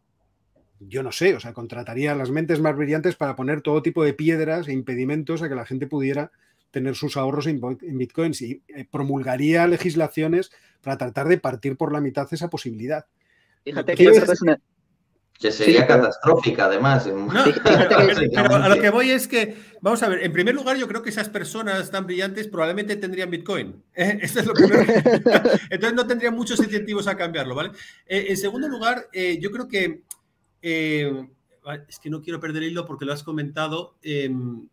yo no sé, o sea, contrataría a las mentes más brillantes para poner todo tipo de piedras e impedimentos a que la gente pudiera tener sus ahorros en bitcoins y promulgaría legislaciones para tratar de partir por la mitad esa posibilidad. Fíjate que es una... que sería sí, catastrófica, además. No, pero, pero a lo que voy es que, vamos a ver, en primer lugar, yo creo que esas personas tan brillantes probablemente tendrían Bitcoin. ¿eh? Esto es lo primero. Entonces no tendrían muchos incentivos a cambiarlo, ¿vale? Eh, en segundo lugar, eh, yo creo que Eh, es que no quiero perder el hilo porque lo has comentado. Eh,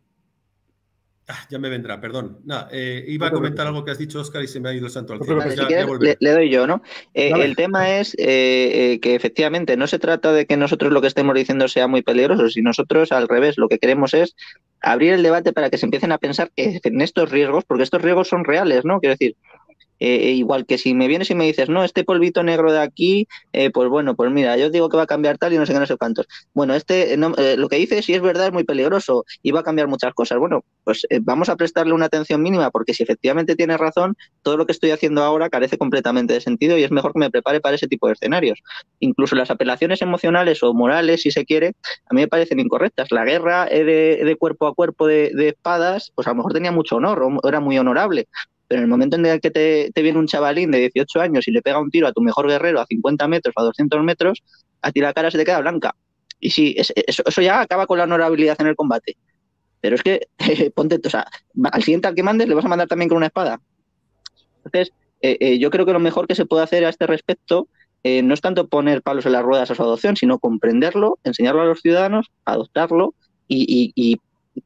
ah, ya me vendrá, perdón. Nada, eh, iba a comentar algo que has dicho, Óscar, y se me ha ido el santo al cielo. Si quieres, le, le doy yo, ¿no? Eh, el tema es eh, que efectivamente no se trata de que nosotros lo que estemos diciendo sea muy peligroso, si nosotros al revés lo que queremos es abrir el debate para que se empiecen a pensar que en estos riesgos, porque estos riesgos son reales, ¿no? Quiero decir, Eh, igual que si me vienes y me dices, no, este polvito negro de aquí, eh, pues bueno, pues mira, yo digo que va a cambiar tal y no sé qué, no sé cuántos. Bueno, este no, eh, lo que dice, si es verdad, es muy peligroso y va a cambiar muchas cosas. Bueno, pues eh, vamos a prestarle una atención mínima porque si efectivamente tienes razón, todo lo que estoy haciendo ahora carece completamente de sentido y es mejor que me prepare para ese tipo de escenarios. Incluso las apelaciones emocionales o morales, si se quiere, a mí me parecen incorrectas. La guerra eh, de, de cuerpo a cuerpo de, de espadas, pues a lo mejor tenía mucho honor o era muy honorable. Pero en el momento en el que te, te viene un chavalín de dieciocho años y le pega un tiro a tu mejor guerrero a cincuenta metros o a doscientos metros, a ti la cara se te queda blanca. Y sí, es, eso, eso ya acaba con la honorabilidad en el combate. Pero es que, eh, ponte, o sea, al siguiente al que mandes le vas a mandar también con una espada. Entonces, eh, eh, yo creo que lo mejor que se puede hacer a este respecto eh, no es tanto poner palos en las ruedas a su adopción, sino comprenderlo, enseñarlo a los ciudadanos, adoptarlo y, y, y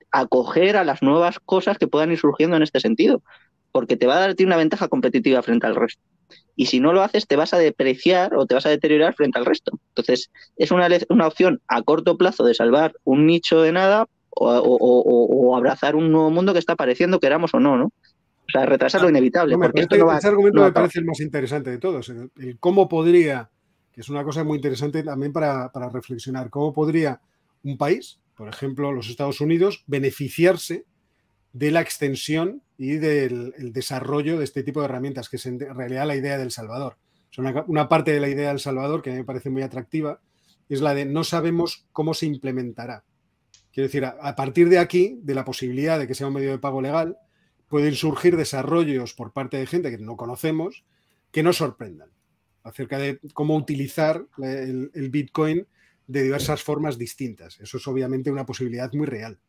acoger a las nuevas cosas que puedan ir surgiendo en este sentido, porque te va a dar a ti una ventaja competitiva frente al resto. Y si no lo haces, te vas a depreciar o te vas a deteriorar frente al resto. Entonces, es una, una opción a corto plazo de salvar un nicho de nada o, o, o, o abrazar un nuevo mundo que está apareciendo, queramos o no, ¿no? O sea, retrasar lo inevitable. No, porque parece, esto no va, ese argumento no me parece el más interesante de todos. El, el cómo podría, que es una cosa muy interesante también para, para reflexionar, cómo podría un país, por ejemplo, los Estados Unidos, beneficiarse de la extensión y del el desarrollo de este tipo de herramientas, que es en realidad la idea del Salvador. O sea, una, una parte de la idea del Salvador que a mí me parece muy atractiva es la de no sabemos cómo se implementará. Quiero decir, a, a partir de aquí, de la posibilidad de que sea un medio de pago legal, pueden surgir desarrollos por parte de gente que no conocemos que nos sorprendan acerca de cómo utilizar el, el Bitcoin de diversas formas distintas. Eso es obviamente una posibilidad muy real.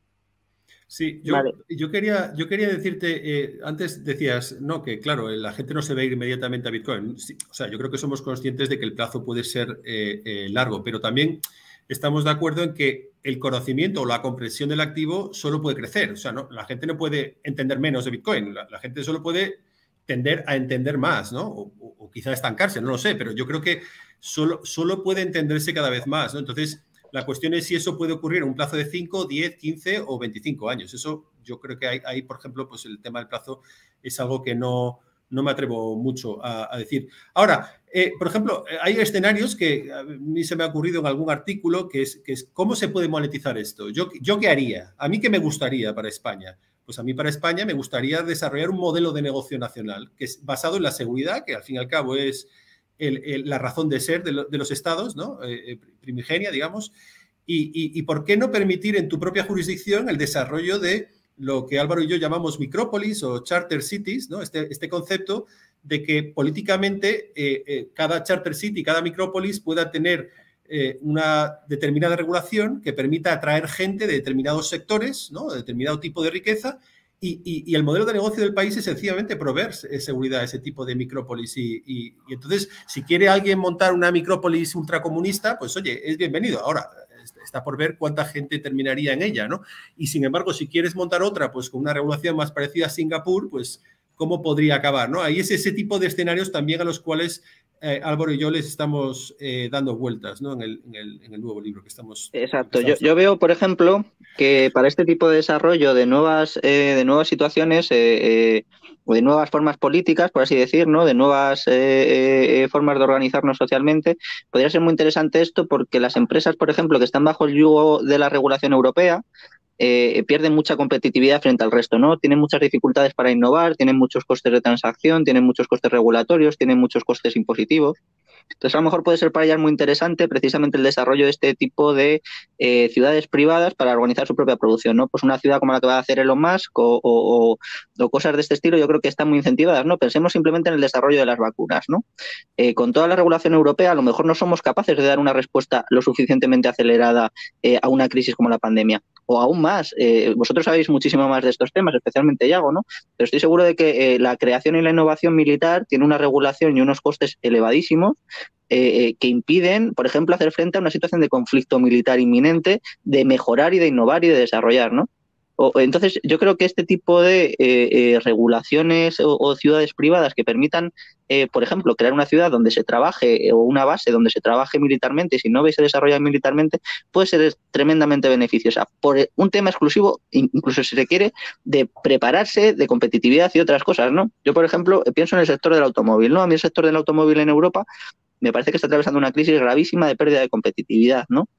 Sí, yo, vale. yo, quería, yo quería decirte, eh, antes decías, no, que claro, la gente no se va a ir inmediatamente a Bitcoin. Sí, o sea, yo creo que somos conscientes de que el plazo puede ser eh, eh, largo, pero también estamos de acuerdo en que el conocimiento o la comprensión del activo solo puede crecer. O sea, no, la gente no puede entender menos de Bitcoin, la, la gente solo puede tender a entender más, ¿no? O, o, o quizá estancarse, no lo sé, pero yo creo que solo, solo puede entenderse cada vez más, ¿no? Entonces, la cuestión es si eso puede ocurrir en un plazo de cinco, diez, quince o veinticinco años. Eso yo creo que hay, hay por ejemplo, pues el tema del plazo es algo que no, no me atrevo mucho a, a decir. Ahora, eh, por ejemplo, hay escenarios que a mí se me ha ocurrido en algún artículo, que es, que es ¿cómo se puede monetizar esto? ¿Yo, yo qué haría? ¿A mí qué me gustaría para España? Pues a mí para España me gustaría desarrollar un modelo de negocio nacional que es basado en la seguridad, que al fin y al cabo es El, el, la razón de ser de, lo, de los estados, ¿no? Eh, primigenia, digamos, y, y, y por qué no permitir en tu propia jurisdicción el desarrollo de lo que Álvaro y yo llamamos micrópolis o charter cities, ¿no? Este, este concepto de que políticamente eh, eh, cada charter city, cada micrópolis pueda tener eh, una determinada regulación que permita atraer gente de determinados sectores, ¿no? De determinado tipo de riqueza. Y, y, y el modelo de negocio del país es sencillamente proveer seguridad a ese tipo de micrópolis. Y, y, y entonces, si quiere alguien montar una micrópolis ultracomunista, pues oye, es bienvenido. Ahora, está por ver cuánta gente terminaría en ella, ¿no? Y sin embargo, si quieres montar otra, pues con una regulación más parecida a Singapur, pues cómo podría acabar, ¿no? Ahí es ese tipo de escenarios también a los cuales eh, Álvaro y yo les estamos eh, dando vueltas, ¿no? En el, en, el, en el nuevo libro que estamos... Exacto. Que estamos yo, yo veo, por ejemplo, que para este tipo de desarrollo de nuevas, eh, de nuevas situaciones eh, eh, o de nuevas formas políticas, por así decir, ¿no? De nuevas eh, eh, formas de organizarnos socialmente, podría ser muy interesante esto porque las empresas, por ejemplo, que están bajo el yugo de la regulación europea, Eh, pierden mucha competitividad frente al resto, ¿no? Tienen muchas dificultades para innovar, tienen muchos costes de transacción, tienen muchos costes regulatorios, tienen muchos costes impositivos. Entonces, a lo mejor puede ser para ellas muy interesante precisamente el desarrollo de este tipo de eh, ciudades privadas para organizar su propia producción, ¿no? Pues una ciudad como la que va a hacer Elon Musk o, o, o cosas de este estilo, yo creo que están muy incentivadas, ¿no? Pensemos simplemente en el desarrollo de las vacunas, ¿no? Eh, con toda la regulación europea, a lo mejor no somos capaces de dar una respuesta lo suficientemente acelerada eh, a una crisis como la pandemia. O aún más, eh, vosotros sabéis muchísimo más de estos temas, especialmente Yago, ¿no? Pero estoy seguro de que eh, la creación y la innovación militar tiene una regulación y unos costes elevadísimos eh, eh, que impiden, por ejemplo, hacer frente a una situación de conflicto militar inminente, de mejorar y de innovar y de desarrollar, ¿no? O, entonces, yo creo que este tipo de eh, eh, regulaciones o, o ciudades privadas que permitan, eh, por ejemplo, crear una ciudad donde se trabaje eh, o una base donde se trabaje militarmente y si no se desarrolla militarmente, puede ser tremendamente beneficiosa por un tema exclusivo, incluso si se quiere, de prepararse, de competitividad y otras cosas, ¿no? Yo, por ejemplo, pienso en el sector del automóvil, ¿no? A mí el sector del automóvil en Europa me parece que está atravesando una crisis gravísima de pérdida de competitividad, ¿no?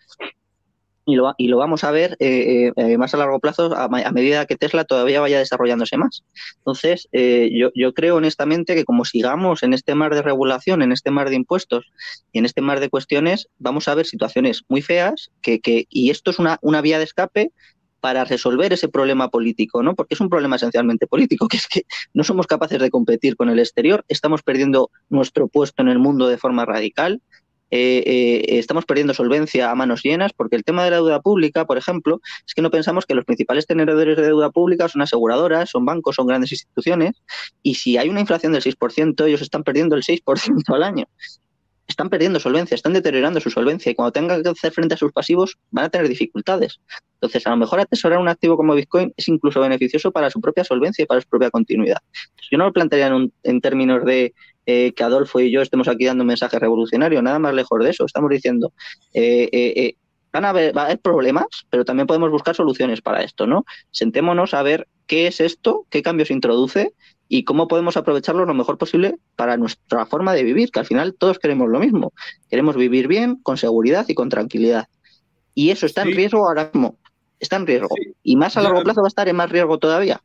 Y lo, y lo vamos a ver eh, eh, más a largo plazo a, a medida que Tesla todavía vaya desarrollándose más. Entonces, eh, yo, yo creo honestamente que como sigamos en este mar de regulación, en este mar de impuestos y en este mar de cuestiones, vamos a ver situaciones muy feas que, que, y esto es una, una vía de escape para resolver ese problema político, ¿no? Porque es un problema esencialmente político, que es que no somos capaces de competir con el exterior, estamos perdiendo nuestro puesto en el mundo de forma radical. Eh, eh, estamos perdiendo solvencia a manos llenas porque el tema de la deuda pública, por ejemplo, es que no pensamos que los principales tenedores de deuda pública son aseguradoras, son bancos, son grandes instituciones y si hay una inflación del seis por ciento, ellos están perdiendo el seis por ciento al año. Esto están perdiendo solvencia, están deteriorando su solvencia y cuando tengan que hacer frente a sus pasivos van a tener dificultades. Entonces, a lo mejor atesorar un activo como Bitcoin es incluso beneficioso para su propia solvencia y para su propia continuidad. Entonces, yo no lo plantearía en, un, en términos de eh, que Adolfo y yo estemos aquí dando un mensaje revolucionario, nada más lejos de eso. Estamos diciendo, eh, eh, eh, van a haber, va a haber problemas, pero también podemos buscar soluciones para esto, ¿no? Sentémonos a ver qué es esto, qué cambios introduce y cómo podemos aprovecharlo lo mejor posible para nuestra forma de vivir, que al final todos queremos lo mismo. Queremos vivir bien, con seguridad y con tranquilidad. Y eso está sí. en riesgo ahora mismo. Está en riesgo. Sí. Y más a largo plazo va a estar en más riesgo todavía.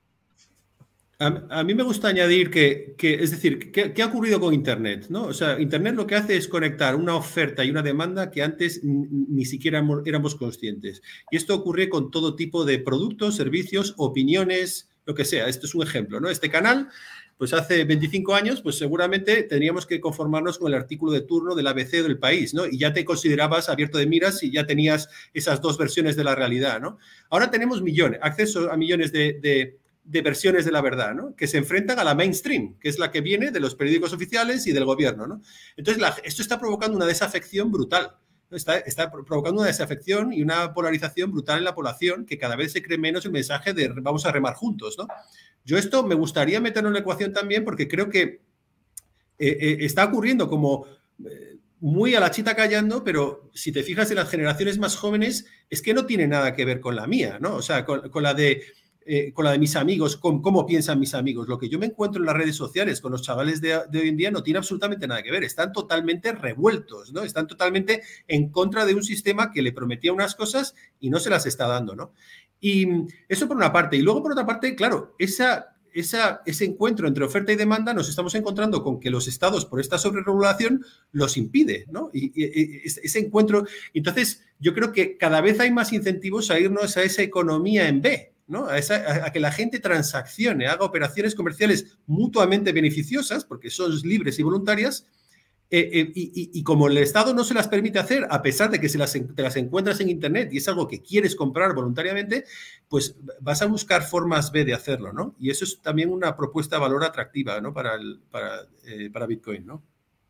A, a mí me gusta añadir que, que es decir, ¿qué, ¿qué ha ocurrido con Internet? ¿no? O sea, Internet lo que hace es conectar una oferta y una demanda que antes ni siquiera éramos conscientes. Y esto ocurre con todo tipo de productos, servicios, opiniones, lo que sea. Esto es un ejemplo, ¿no? Este canal, pues hace veinticinco años, pues seguramente teníamos que conformarnos con el artículo de turno del A B C o del País, ¿no? Y ya te considerabas abierto de miras y ya tenías esas dos versiones de la realidad, ¿no? Ahora tenemos millones, acceso a millones de, de, de versiones de la verdad, ¿no? Que se enfrentan a la mainstream, que es la que viene de los periódicos oficiales y del gobierno, ¿no? Entonces, la, esto está provocando una desafección brutal. Está, está provocando una desafección y una polarización brutal en la población que cada vez se cree menos el mensaje de vamos a remar juntos, ¿no? Yo esto me gustaría meterlo en la ecuación también porque creo que eh, eh, está ocurriendo como eh, muy a la chita callando, pero si te fijas en las generaciones más jóvenes es que no tiene nada que ver con la mía, ¿no? O sea, con, con la de... Eh, con la de mis amigos, con cómo piensan mis amigos. Lo que yo me encuentro en las redes sociales con los chavales de, de hoy en día no tiene absolutamente nada que ver. Están totalmente revueltos, ¿no? Están totalmente en contra de un sistema que le prometía unas cosas y no se las está dando, ¿no? Y eso por una parte. Y luego, por otra parte, claro, esa, esa, ese encuentro entre oferta y demanda nos estamos encontrando con que los estados, por esta sobreregulación, los impide, ¿no? Y, y, y ese encuentro... Entonces, yo creo que cada vez hay más incentivos a irnos a esa economía en B, ¿no? A, esa, a que la gente transaccione, haga operaciones comerciales mutuamente beneficiosas, porque son libres y voluntarias, eh, eh, y, y, y como el Estado no se las permite hacer, a pesar de que se las, te las encuentras en Internet y es algo que quieres comprar voluntariamente, pues vas a buscar formas B de hacerlo, ¿no? Y eso es también una propuesta de valor atractiva, ¿no? Para, el, para, eh, para Bitcoin, ¿no?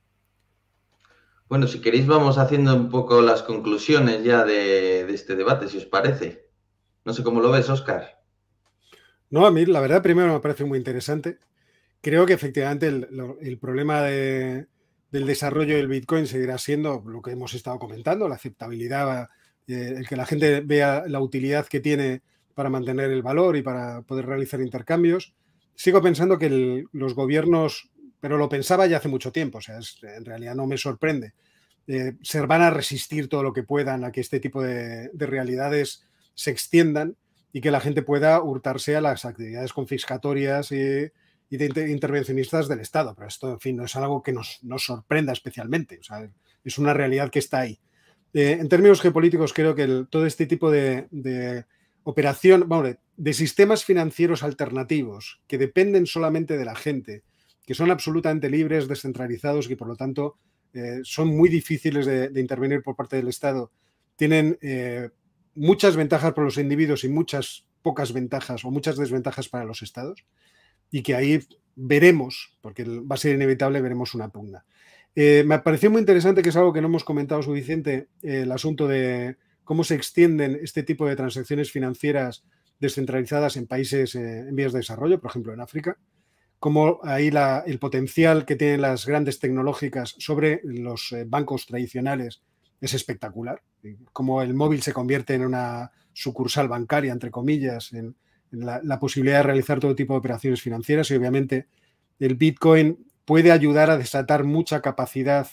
Bueno, si queréis vamos haciendo un poco las conclusiones ya de, de este debate, si os parece. No sé cómo lo ves, Óscar. No, a mí la verdad primero me parece muy interesante. Creo que efectivamente el, el problema de, del desarrollo del Bitcoin seguirá siendo lo que hemos estado comentando, la aceptabilidad, eh, el que la gente vea la utilidad que tiene para mantener el valor y para poder realizar intercambios. Sigo pensando que el, los gobiernos, pero lo pensaba ya hace mucho tiempo, o sea, es, en realidad no me sorprende, eh, se van a resistir todo lo que puedan a que este tipo de, de realidades se extiendan y que la gente pueda hurtarse a las actividades confiscatorias y, y de intervencionistas del Estado. Pero esto, en fin, no es algo que nos, nos sorprenda especialmente. O sea, es una realidad que está ahí. Eh, en términos geopolíticos, creo que el, todo este tipo de, de operación, bueno, de, de sistemas financieros alternativos que dependen solamente de la gente, que son absolutamente libres, descentralizados y, por lo tanto, eh, son muy difíciles de, de intervenir por parte del Estado, tienen... Eh, muchas ventajas para los individuos y muchas pocas ventajas o muchas desventajas para los estados y que ahí veremos, porque va a ser inevitable, veremos una pugna. Eh, me pareció muy interesante, que es algo que no hemos comentado suficiente, eh, el asunto de cómo se extienden este tipo de transacciones financieras descentralizadas en países eh, en vías de desarrollo, por ejemplo en África, cómo ahí la, el potencial que tienen las grandes tecnológicas sobre los eh, bancos tradicionales es espectacular. Cómo el móvil se convierte en una sucursal bancaria, entre comillas, en, en la, la posibilidad de realizar todo tipo de operaciones financieras y obviamente el Bitcoin puede ayudar a desatar mucha capacidad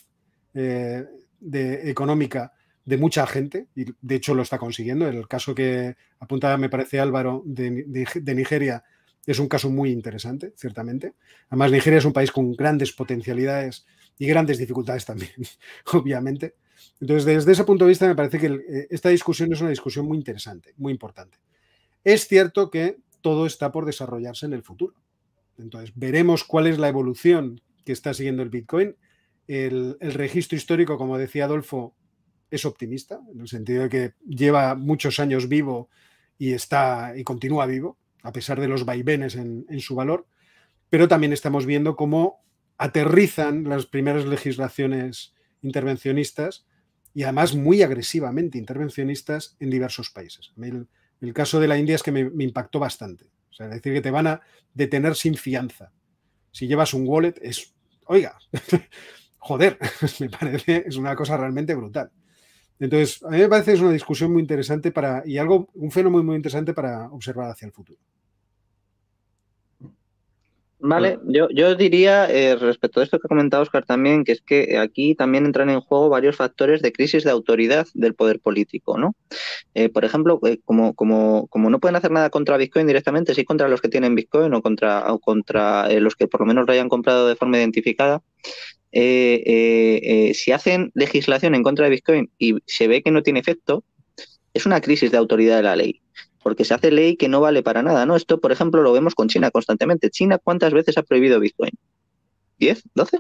eh, de, económica de mucha gente y de hecho lo está consiguiendo. El caso que apuntaba, me parece, Álvaro, de, de, de Nigeria es un caso muy interesante, ciertamente. Además, Nigeria es un país con grandes potencialidades y grandes dificultades también, obviamente. Entonces, desde ese punto de vista, me parece que el, esta discusión es una discusión muy interesante, muy importante. Es cierto que todo está por desarrollarse en el futuro. Entonces, veremos cuál es la evolución que está siguiendo el Bitcoin. El, el registro histórico, como decía Adolfo, es optimista, en el sentido de que lleva muchos años vivo y, está, y continúa vivo, a pesar de los vaivenes en, en su valor, pero también estamos viendo cómo aterrizan las primeras legislaciones intervencionistas y además muy agresivamente intervencionistas en diversos países. El, el caso de la India es que me, me impactó bastante. O sea, es decir, que te van a detener sin fianza. Si llevas un wallet, es, oiga, joder, me parece, es una cosa realmente brutal. Entonces, a mí me parece que es una discusión muy interesante para, y algo, un fenómeno muy interesante para observar hacia el futuro. Vale, yo, yo diría eh, respecto a esto que ha comentado Óscar también, que es que aquí también entran en juego varios factores de crisis de autoridad del poder político, ¿no? Eh, por ejemplo, eh, como, como, como no pueden hacer nada contra Bitcoin directamente, sí contra los que tienen Bitcoin o contra, o contra eh, los que por lo menos lo hayan comprado de forma identificada, eh, eh, eh, si hacen legislación en contra de Bitcoin y se ve que no tiene efecto, es una crisis de autoridad de la ley. Porque se hace ley que no vale para nada, ¿no? Esto, por ejemplo, lo vemos con China constantemente. China, ¿cuántas veces ha prohibido Bitcoin? ¿diez? ¿doce?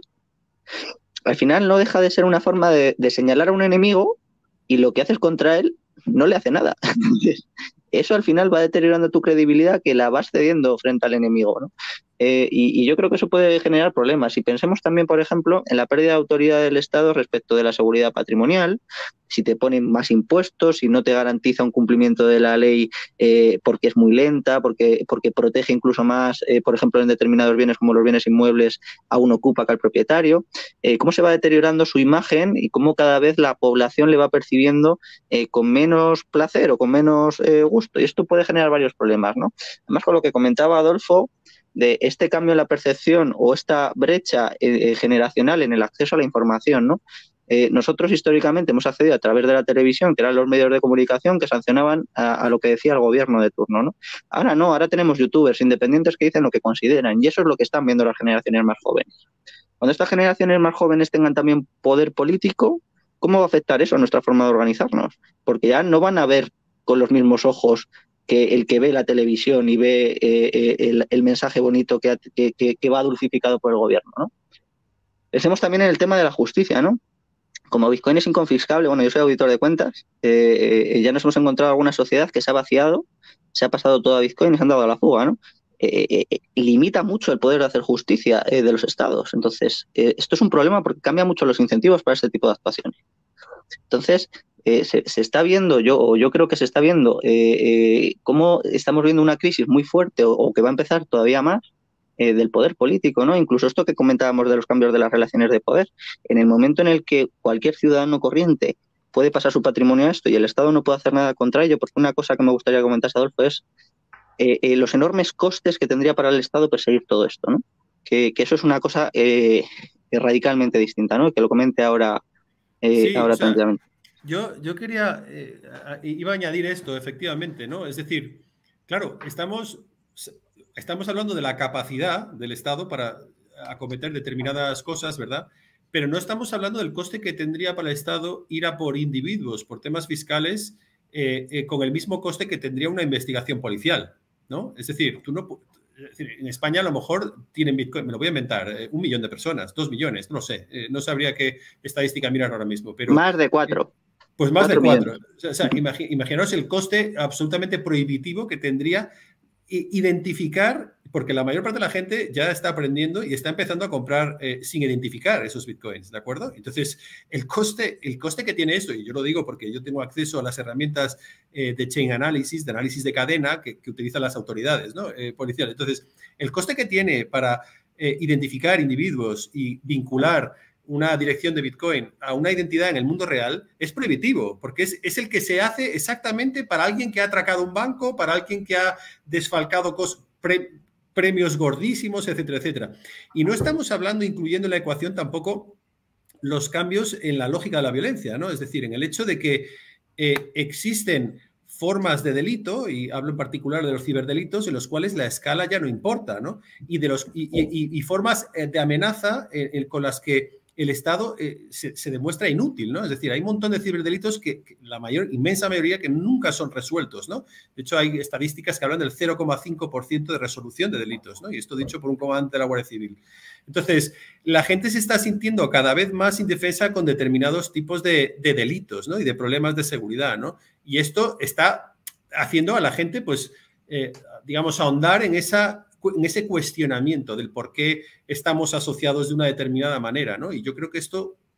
Al final no deja de ser una forma de, de señalar a un enemigo y lo que haces contra él no le hace nada. Entonces, eso al final va deteriorando tu credibilidad que la vas cediendo frente al enemigo, ¿no? Eh, y, y yo creo que eso puede generar problemas. Y pensemos también, por ejemplo, en la pérdida de autoridad del Estado respecto de la seguridad patrimonial, si te ponen más impuestos, si no te garantiza un cumplimiento de la ley eh, porque es muy lenta, porque, porque protege incluso más, eh, por ejemplo, en determinados bienes como los bienes inmuebles, a un ocupa que al propietario, eh, cómo se va deteriorando su imagen y cómo cada vez la población le va percibiendo eh, con menos placer o con menos eh, gusto. Y esto puede generar varios problemas, ¿no? Además, con lo que comentaba Adolfo, de este cambio en la percepción o esta brecha eh, generacional en el acceso a la información, ¿no? Eh, nosotros históricamente hemos accedido a través de la televisión, que eran los medios de comunicación que sancionaban a, a lo que decía el gobierno de turno, ¿no? Ahora no, ahora tenemos youtubers independientes que dicen lo que consideran y eso es lo que están viendo las generaciones más jóvenes. Cuando estas generaciones más jóvenes tengan también poder político, ¿cómo va a afectar eso a nuestra forma de organizarnos? Porque ya no van a ver con los mismos ojos que el que ve la televisión y ve eh, el, el mensaje bonito que, que, que va dulcificado por el gobierno, ¿no? Pensemos también en el tema de la justicia, ¿no? Como Bitcoin es inconfiscable, bueno, yo soy auditor de cuentas, eh, eh, ya nos hemos encontrado alguna sociedad que se ha vaciado, se ha pasado todo a Bitcoin y se han dado a la fuga, ¿no? Eh, eh, limita mucho el poder de hacer justicia eh, de los estados. Entonces, eh, esto es un problema porque cambia mucho los incentivos para este tipo de actuaciones. Entonces, eh, se, se está viendo, yo, o yo creo que se está viendo eh, eh, cómo estamos viendo una crisis muy fuerte o, o que va a empezar todavía más eh, del poder político, ¿no? Incluso esto que comentábamos de los cambios de las relaciones de poder. En el momento en el que cualquier ciudadano corriente puede pasar su patrimonio a esto y el Estado no puede hacer nada contra ello, porque una cosa que me gustaría comentar, Adolfo, es eh, eh, los enormes costes que tendría para el Estado perseguir todo esto, ¿no? Que, que eso es una cosa eh, radicalmente distinta, ¿no? Que lo comente ahora, eh, sí, ahora o sea, tranquilamente. Yo, yo quería, eh, iba a añadir esto, efectivamente, ¿no? Es decir, claro, estamos, estamos hablando de la capacidad del Estado para acometer determinadas cosas, ¿verdad? Pero no estamos hablando del coste que tendría para el Estado ir a por individuos, por temas fiscales, eh, eh, con el mismo coste que tendría una investigación policial, ¿no? Es decir, tú no, es decir, en España a lo mejor tienen Bitcoin, me lo voy a inventar, eh, un millón de personas, dos millones, no lo sé, eh, no sabría qué estadística mirar ahora mismo, pero... Más de cuatro. Eh, pues más cuatro de cuatro. millones. O sea, imagi imaginaos el coste absolutamente prohibitivo que tendría identificar, porque la mayor parte de la gente ya está aprendiendo y está empezando a comprar eh, sin identificar esos bitcoins, ¿de acuerdo? Entonces, el coste, el coste que tiene esto, y yo lo digo porque yo tengo acceso a las herramientas eh, de chain analysis, de análisis de cadena que, que utilizan las autoridades, ¿no? eh, policiales. Entonces, el coste que tiene para eh, identificar individuos y vincular una dirección de Bitcoin a una identidad en el mundo real es prohibitivo, porque es, es el que se hace exactamente para alguien que ha atracado un banco, para alguien que ha desfalcado pre, premios gordísimos, etcétera, etcétera. Y no estamos hablando, incluyendo en la ecuación tampoco, los cambios en la lógica de la violencia, ¿no? Es decir, en el hecho de que eh, existen formas de delito, y hablo en particular de los ciberdelitos, en los cuales la escala ya no importa, ¿no? Y, de los, y, y, y formas de amenaza eh, eh, con las que el Estado eh, se, se demuestra inútil, ¿no? Es decir, hay un montón de ciberdelitos que, que la mayor, inmensa mayoría que nunca son resueltos, ¿no? De hecho, hay estadísticas que hablan del cero coma cinco por ciento de resolución de delitos, ¿no? Y esto dicho por un comandante de la Guardia Civil. Entonces, la gente se está sintiendo cada vez más indefensa con determinados tipos de, de delitos, ¿no? Y de problemas de seguridad, ¿no? Y esto está haciendo a la gente, pues, eh, digamos, ahondar en esa... en ese cuestionamiento del por qué estamos asociados de una determinada manera, ¿no? Y yo creo que esto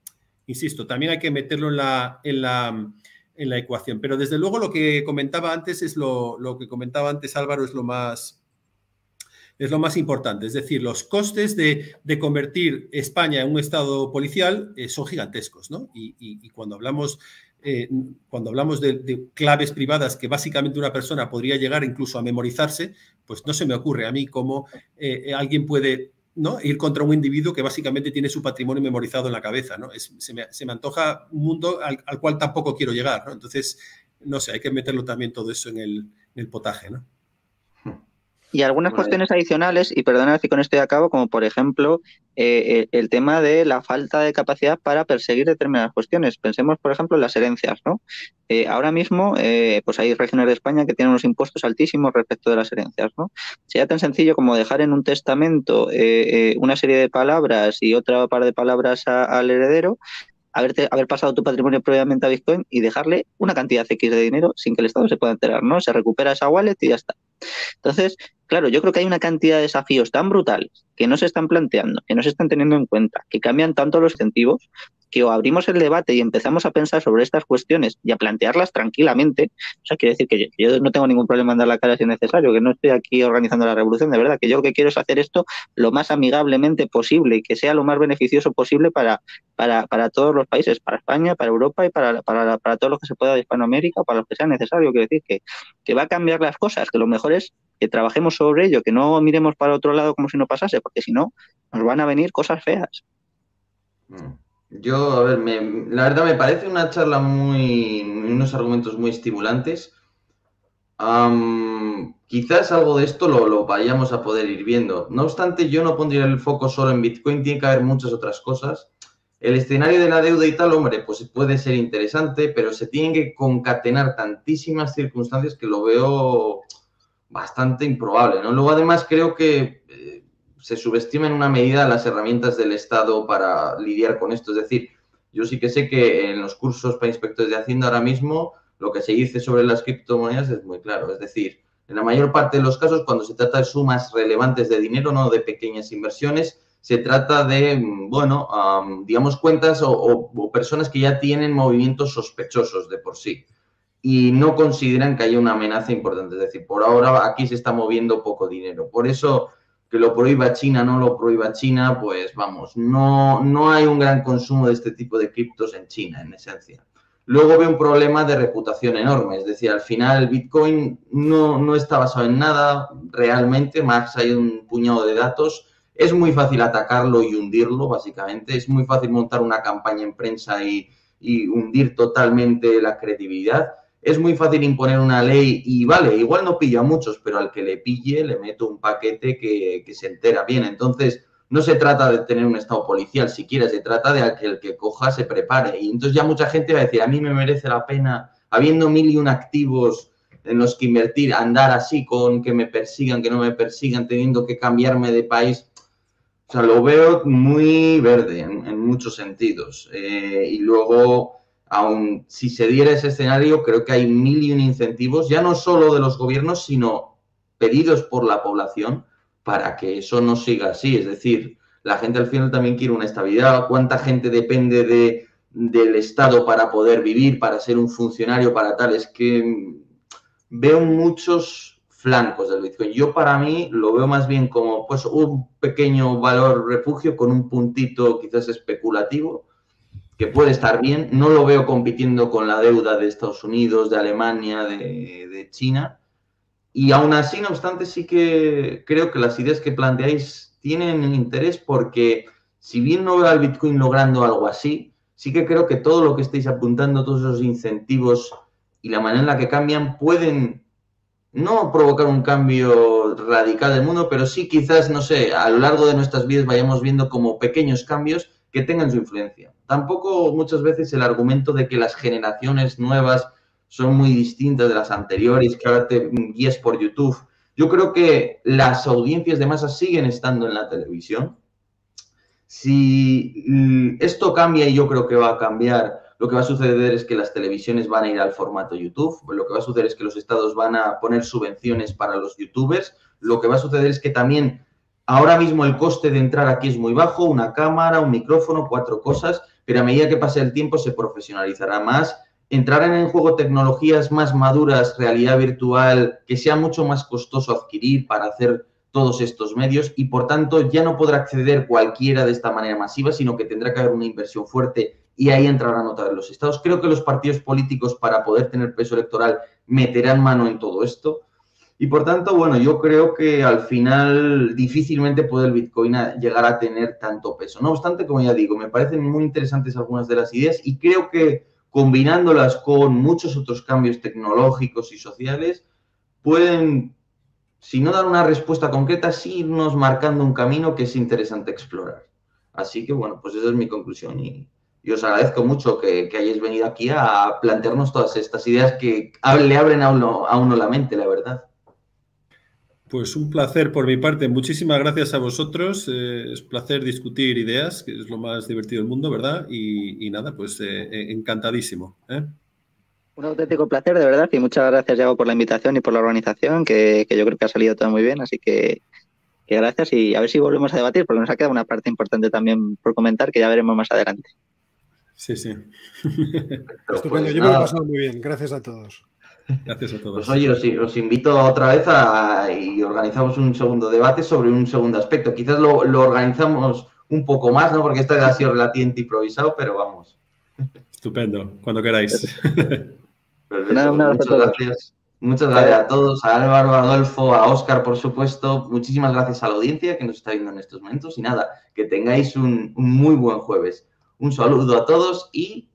insisto, también hay que meterlo en la, en la, en la ecuación. Pero desde luego lo que comentaba antes es lo, lo que comentaba antes Álvaro es lo más... es lo más importante. Es decir, los costes de, de convertir España en un estado policial eh, son gigantescos, ¿no? Y, y, y cuando hablamos, eh, cuando hablamos de, de claves privadas que básicamente una persona podría llegar incluso a memorizarse, pues no se me ocurre a mí cómo eh, alguien puede, ¿no?, ir contra un individuo que básicamente tiene su patrimonio memorizado en la cabeza, ¿no? Es, se, me, se me antoja un mundo al, al cual tampoco quiero llegar, ¿no? Entonces, no sé, hay que meterlo también todo eso en el, en el potaje, ¿no? Y algunas cuestiones adicionales, y perdonad si con esto ya acabo, como por ejemplo eh, el tema de la falta de capacidad para perseguir determinadas cuestiones. Pensemos, por ejemplo, en las herencias, ¿no? Eh, ahora mismo, eh, pues hay regiones de España que tienen unos impuestos altísimos respecto de las herencias, ¿no? Sería tan sencillo como dejar en un testamento eh, eh, una serie de palabras y otra par de palabras a, al heredero, Haberte, haber pasado tu patrimonio previamente a Bitcoin y dejarle una cantidad X de dinero sin que el Estado se pueda enterar, ¿no? Se recupera esa wallet y ya está. Entonces, claro, yo creo que hay una cantidad de desafíos tan brutales que no se están planteando, que no se están teniendo en cuenta, que cambian tanto los incentivos, que o abrimos el debate y empezamos a pensar sobre estas cuestiones y a plantearlas tranquilamente. O sea, quiere decir que yo, yo no tengo ningún problema en dar la cara si es necesario, que no estoy aquí organizando la revolución, de verdad, que yo lo que quiero es hacer esto lo más amigablemente posible y que sea lo más beneficioso posible para, para, para todos los países, para España, para Europa y para, para, para todos los que se pueda de Hispanoamérica, para los que sea necesario. Quiero decir que, que va a cambiar las cosas, que lo mejor es que trabajemos sobre ello, que no miremos para otro lado como si no pasase, porque si no, nos van a venir cosas feas. Yo, a ver, me, la verdad me parece una charla muy, unos argumentos muy estimulantes. Um, quizás algo de esto lo, lo vayamos a poder ir viendo. No obstante, yo no pondría el foco solo en Bitcoin, tiene que haber muchas otras cosas. El escenario de la deuda y tal, hombre, pues puede ser interesante, pero se tienen que concatenar tantísimas circunstancias que lo veo bastante improbable, ¿no? Luego, además, creo que eh, se subestima en una medida las herramientas del Estado para lidiar con esto. Es decir, yo sí que sé que en los cursos para inspectores de Hacienda ahora mismo lo que se dice sobre las criptomonedas es muy claro. Es decir, en la mayor parte de los casos, cuando se trata de sumas relevantes de dinero, no de pequeñas inversiones, se trata de, bueno, um, digamos, cuentas o, o, o personas que ya tienen movimientos sospechosos de por sí y no consideran que haya una amenaza importante. Es decir, por ahora aquí se está moviendo poco dinero. Por eso, que lo prohíba China, no lo prohíba China, pues vamos, no, no hay un gran consumo de este tipo de criptos en China, en esencia. Luego veo un problema de reputación enorme. Es decir, al final el Bitcoin no, no está basado en nada realmente, más hay un puñado de datos. Es muy fácil atacarlo y hundirlo, básicamente. Es muy fácil montar una campaña en prensa y, y hundir totalmente la credibilidad. Es muy fácil imponer una ley y, vale, igual no pilla a muchos, pero al que le pille le meto un paquete que, que se entera bien. Entonces, no se trata de tener un estado policial siquiera, se trata de que el que coja se prepare. Y entonces ya mucha gente va a decir, a mí me merece la pena, habiendo mil y un activos en los que invertir, andar así con que me persigan, que no me persigan, teniendo que cambiarme de país. O sea, lo veo muy verde en, en muchos sentidos. Eh, y luego, aun si se diera ese escenario, creo que hay mil y un incentivos, ya no solo de los gobiernos, sino pedidos por la población para que eso no siga así. Es decir, la gente al final también quiere una estabilidad. ¿Cuánta gente depende de, del Estado para poder vivir, para ser un funcionario, para tal? Es que veo muchos flancos del Bitcoin. Yo, para mí, lo veo más bien como pues un pequeño valor refugio con un puntito quizás especulativo, que puede estar bien. No lo veo compitiendo con la deuda de Estados Unidos, de Alemania, de, de China. Y aún así, no obstante, sí que creo que las ideas que planteáis tienen interés porque, si bien no veo al Bitcoin logrando algo así, sí que creo que todo lo que estáis apuntando, todos esos incentivos y la manera en la que cambian, pueden no provocar un cambio radical del mundo, pero sí quizás, no sé, a lo largo de nuestras vidas vayamos viendo como pequeños cambios que tengan su influencia. Tampoco muchas veces el argumento de que las generaciones nuevas son muy distintas de las anteriores, que ahora te guías por YouTube. Yo creo que las audiencias de masa siguen estando en la televisión. Si esto cambia, y yo creo que va a cambiar, lo que va a suceder es que las televisiones van a ir al formato YouTube, lo que va a suceder es que los estados van a poner subvenciones para los youtubers, lo que va a suceder es que también ahora mismo el coste de entrar aquí es muy bajo, una cámara, un micrófono, cuatro cosas, pero a medida que pase el tiempo se profesionalizará más. Entrarán en juego tecnologías más maduras, realidad virtual, que sea mucho más costoso adquirir para hacer todos estos medios y, por tanto, ya no podrá acceder cualquiera de esta manera masiva, sino que tendrá que haber una inversión fuerte y ahí entrarán otra vez los estados. Creo que los partidos políticos, para poder tener peso electoral, meterán mano en todo esto. Y, por tanto, bueno, yo creo que al final difícilmente puede el Bitcoin llegar a tener tanto peso. No obstante, como ya digo, me parecen muy interesantes algunas de las ideas y creo que combinándolas con muchos otros cambios tecnológicos y sociales, pueden, si no dar una respuesta concreta, sí irnos marcando un camino que es interesante explorar. Así que, bueno, pues esa es mi conclusión y, y os agradezco mucho que, que hayáis venido aquí a plantearnos todas estas ideas que le abren a uno, a uno la mente, la verdad. Pues un placer por mi parte. Muchísimas gracias a vosotros. Eh, es un placer discutir ideas, que es lo más divertido del mundo, ¿verdad? Y, y nada, pues eh, encantadísimo. ¿eh? Un auténtico placer, de verdad, y muchas gracias, Yago, por la invitación y por la organización, que, que yo creo que ha salido todo muy bien, así que, que gracias y a ver si volvemos a debatir, porque nos ha quedado una parte importante también por comentar, que ya veremos más adelante. Sí, sí. Estupendo, yo me lo he pasado muy bien. Gracias a todos. Gracias a todos. Pues oye, os, os invito otra vez a y organizamos un segundo debate sobre un segundo aspecto. Quizás lo, lo organizamos un poco más, ¿no? Porque este ha sido relativamente improvisado, pero vamos. Estupendo, cuando queráis. Perfecto, muchas gracias. Muchas gracias a todos, a Álvaro, a Adolfo, a Óscar, por supuesto. Muchísimas gracias a la audiencia que nos está viendo en estos momentos. Y nada, que tengáis un, un muy buen jueves. Un saludo a todos y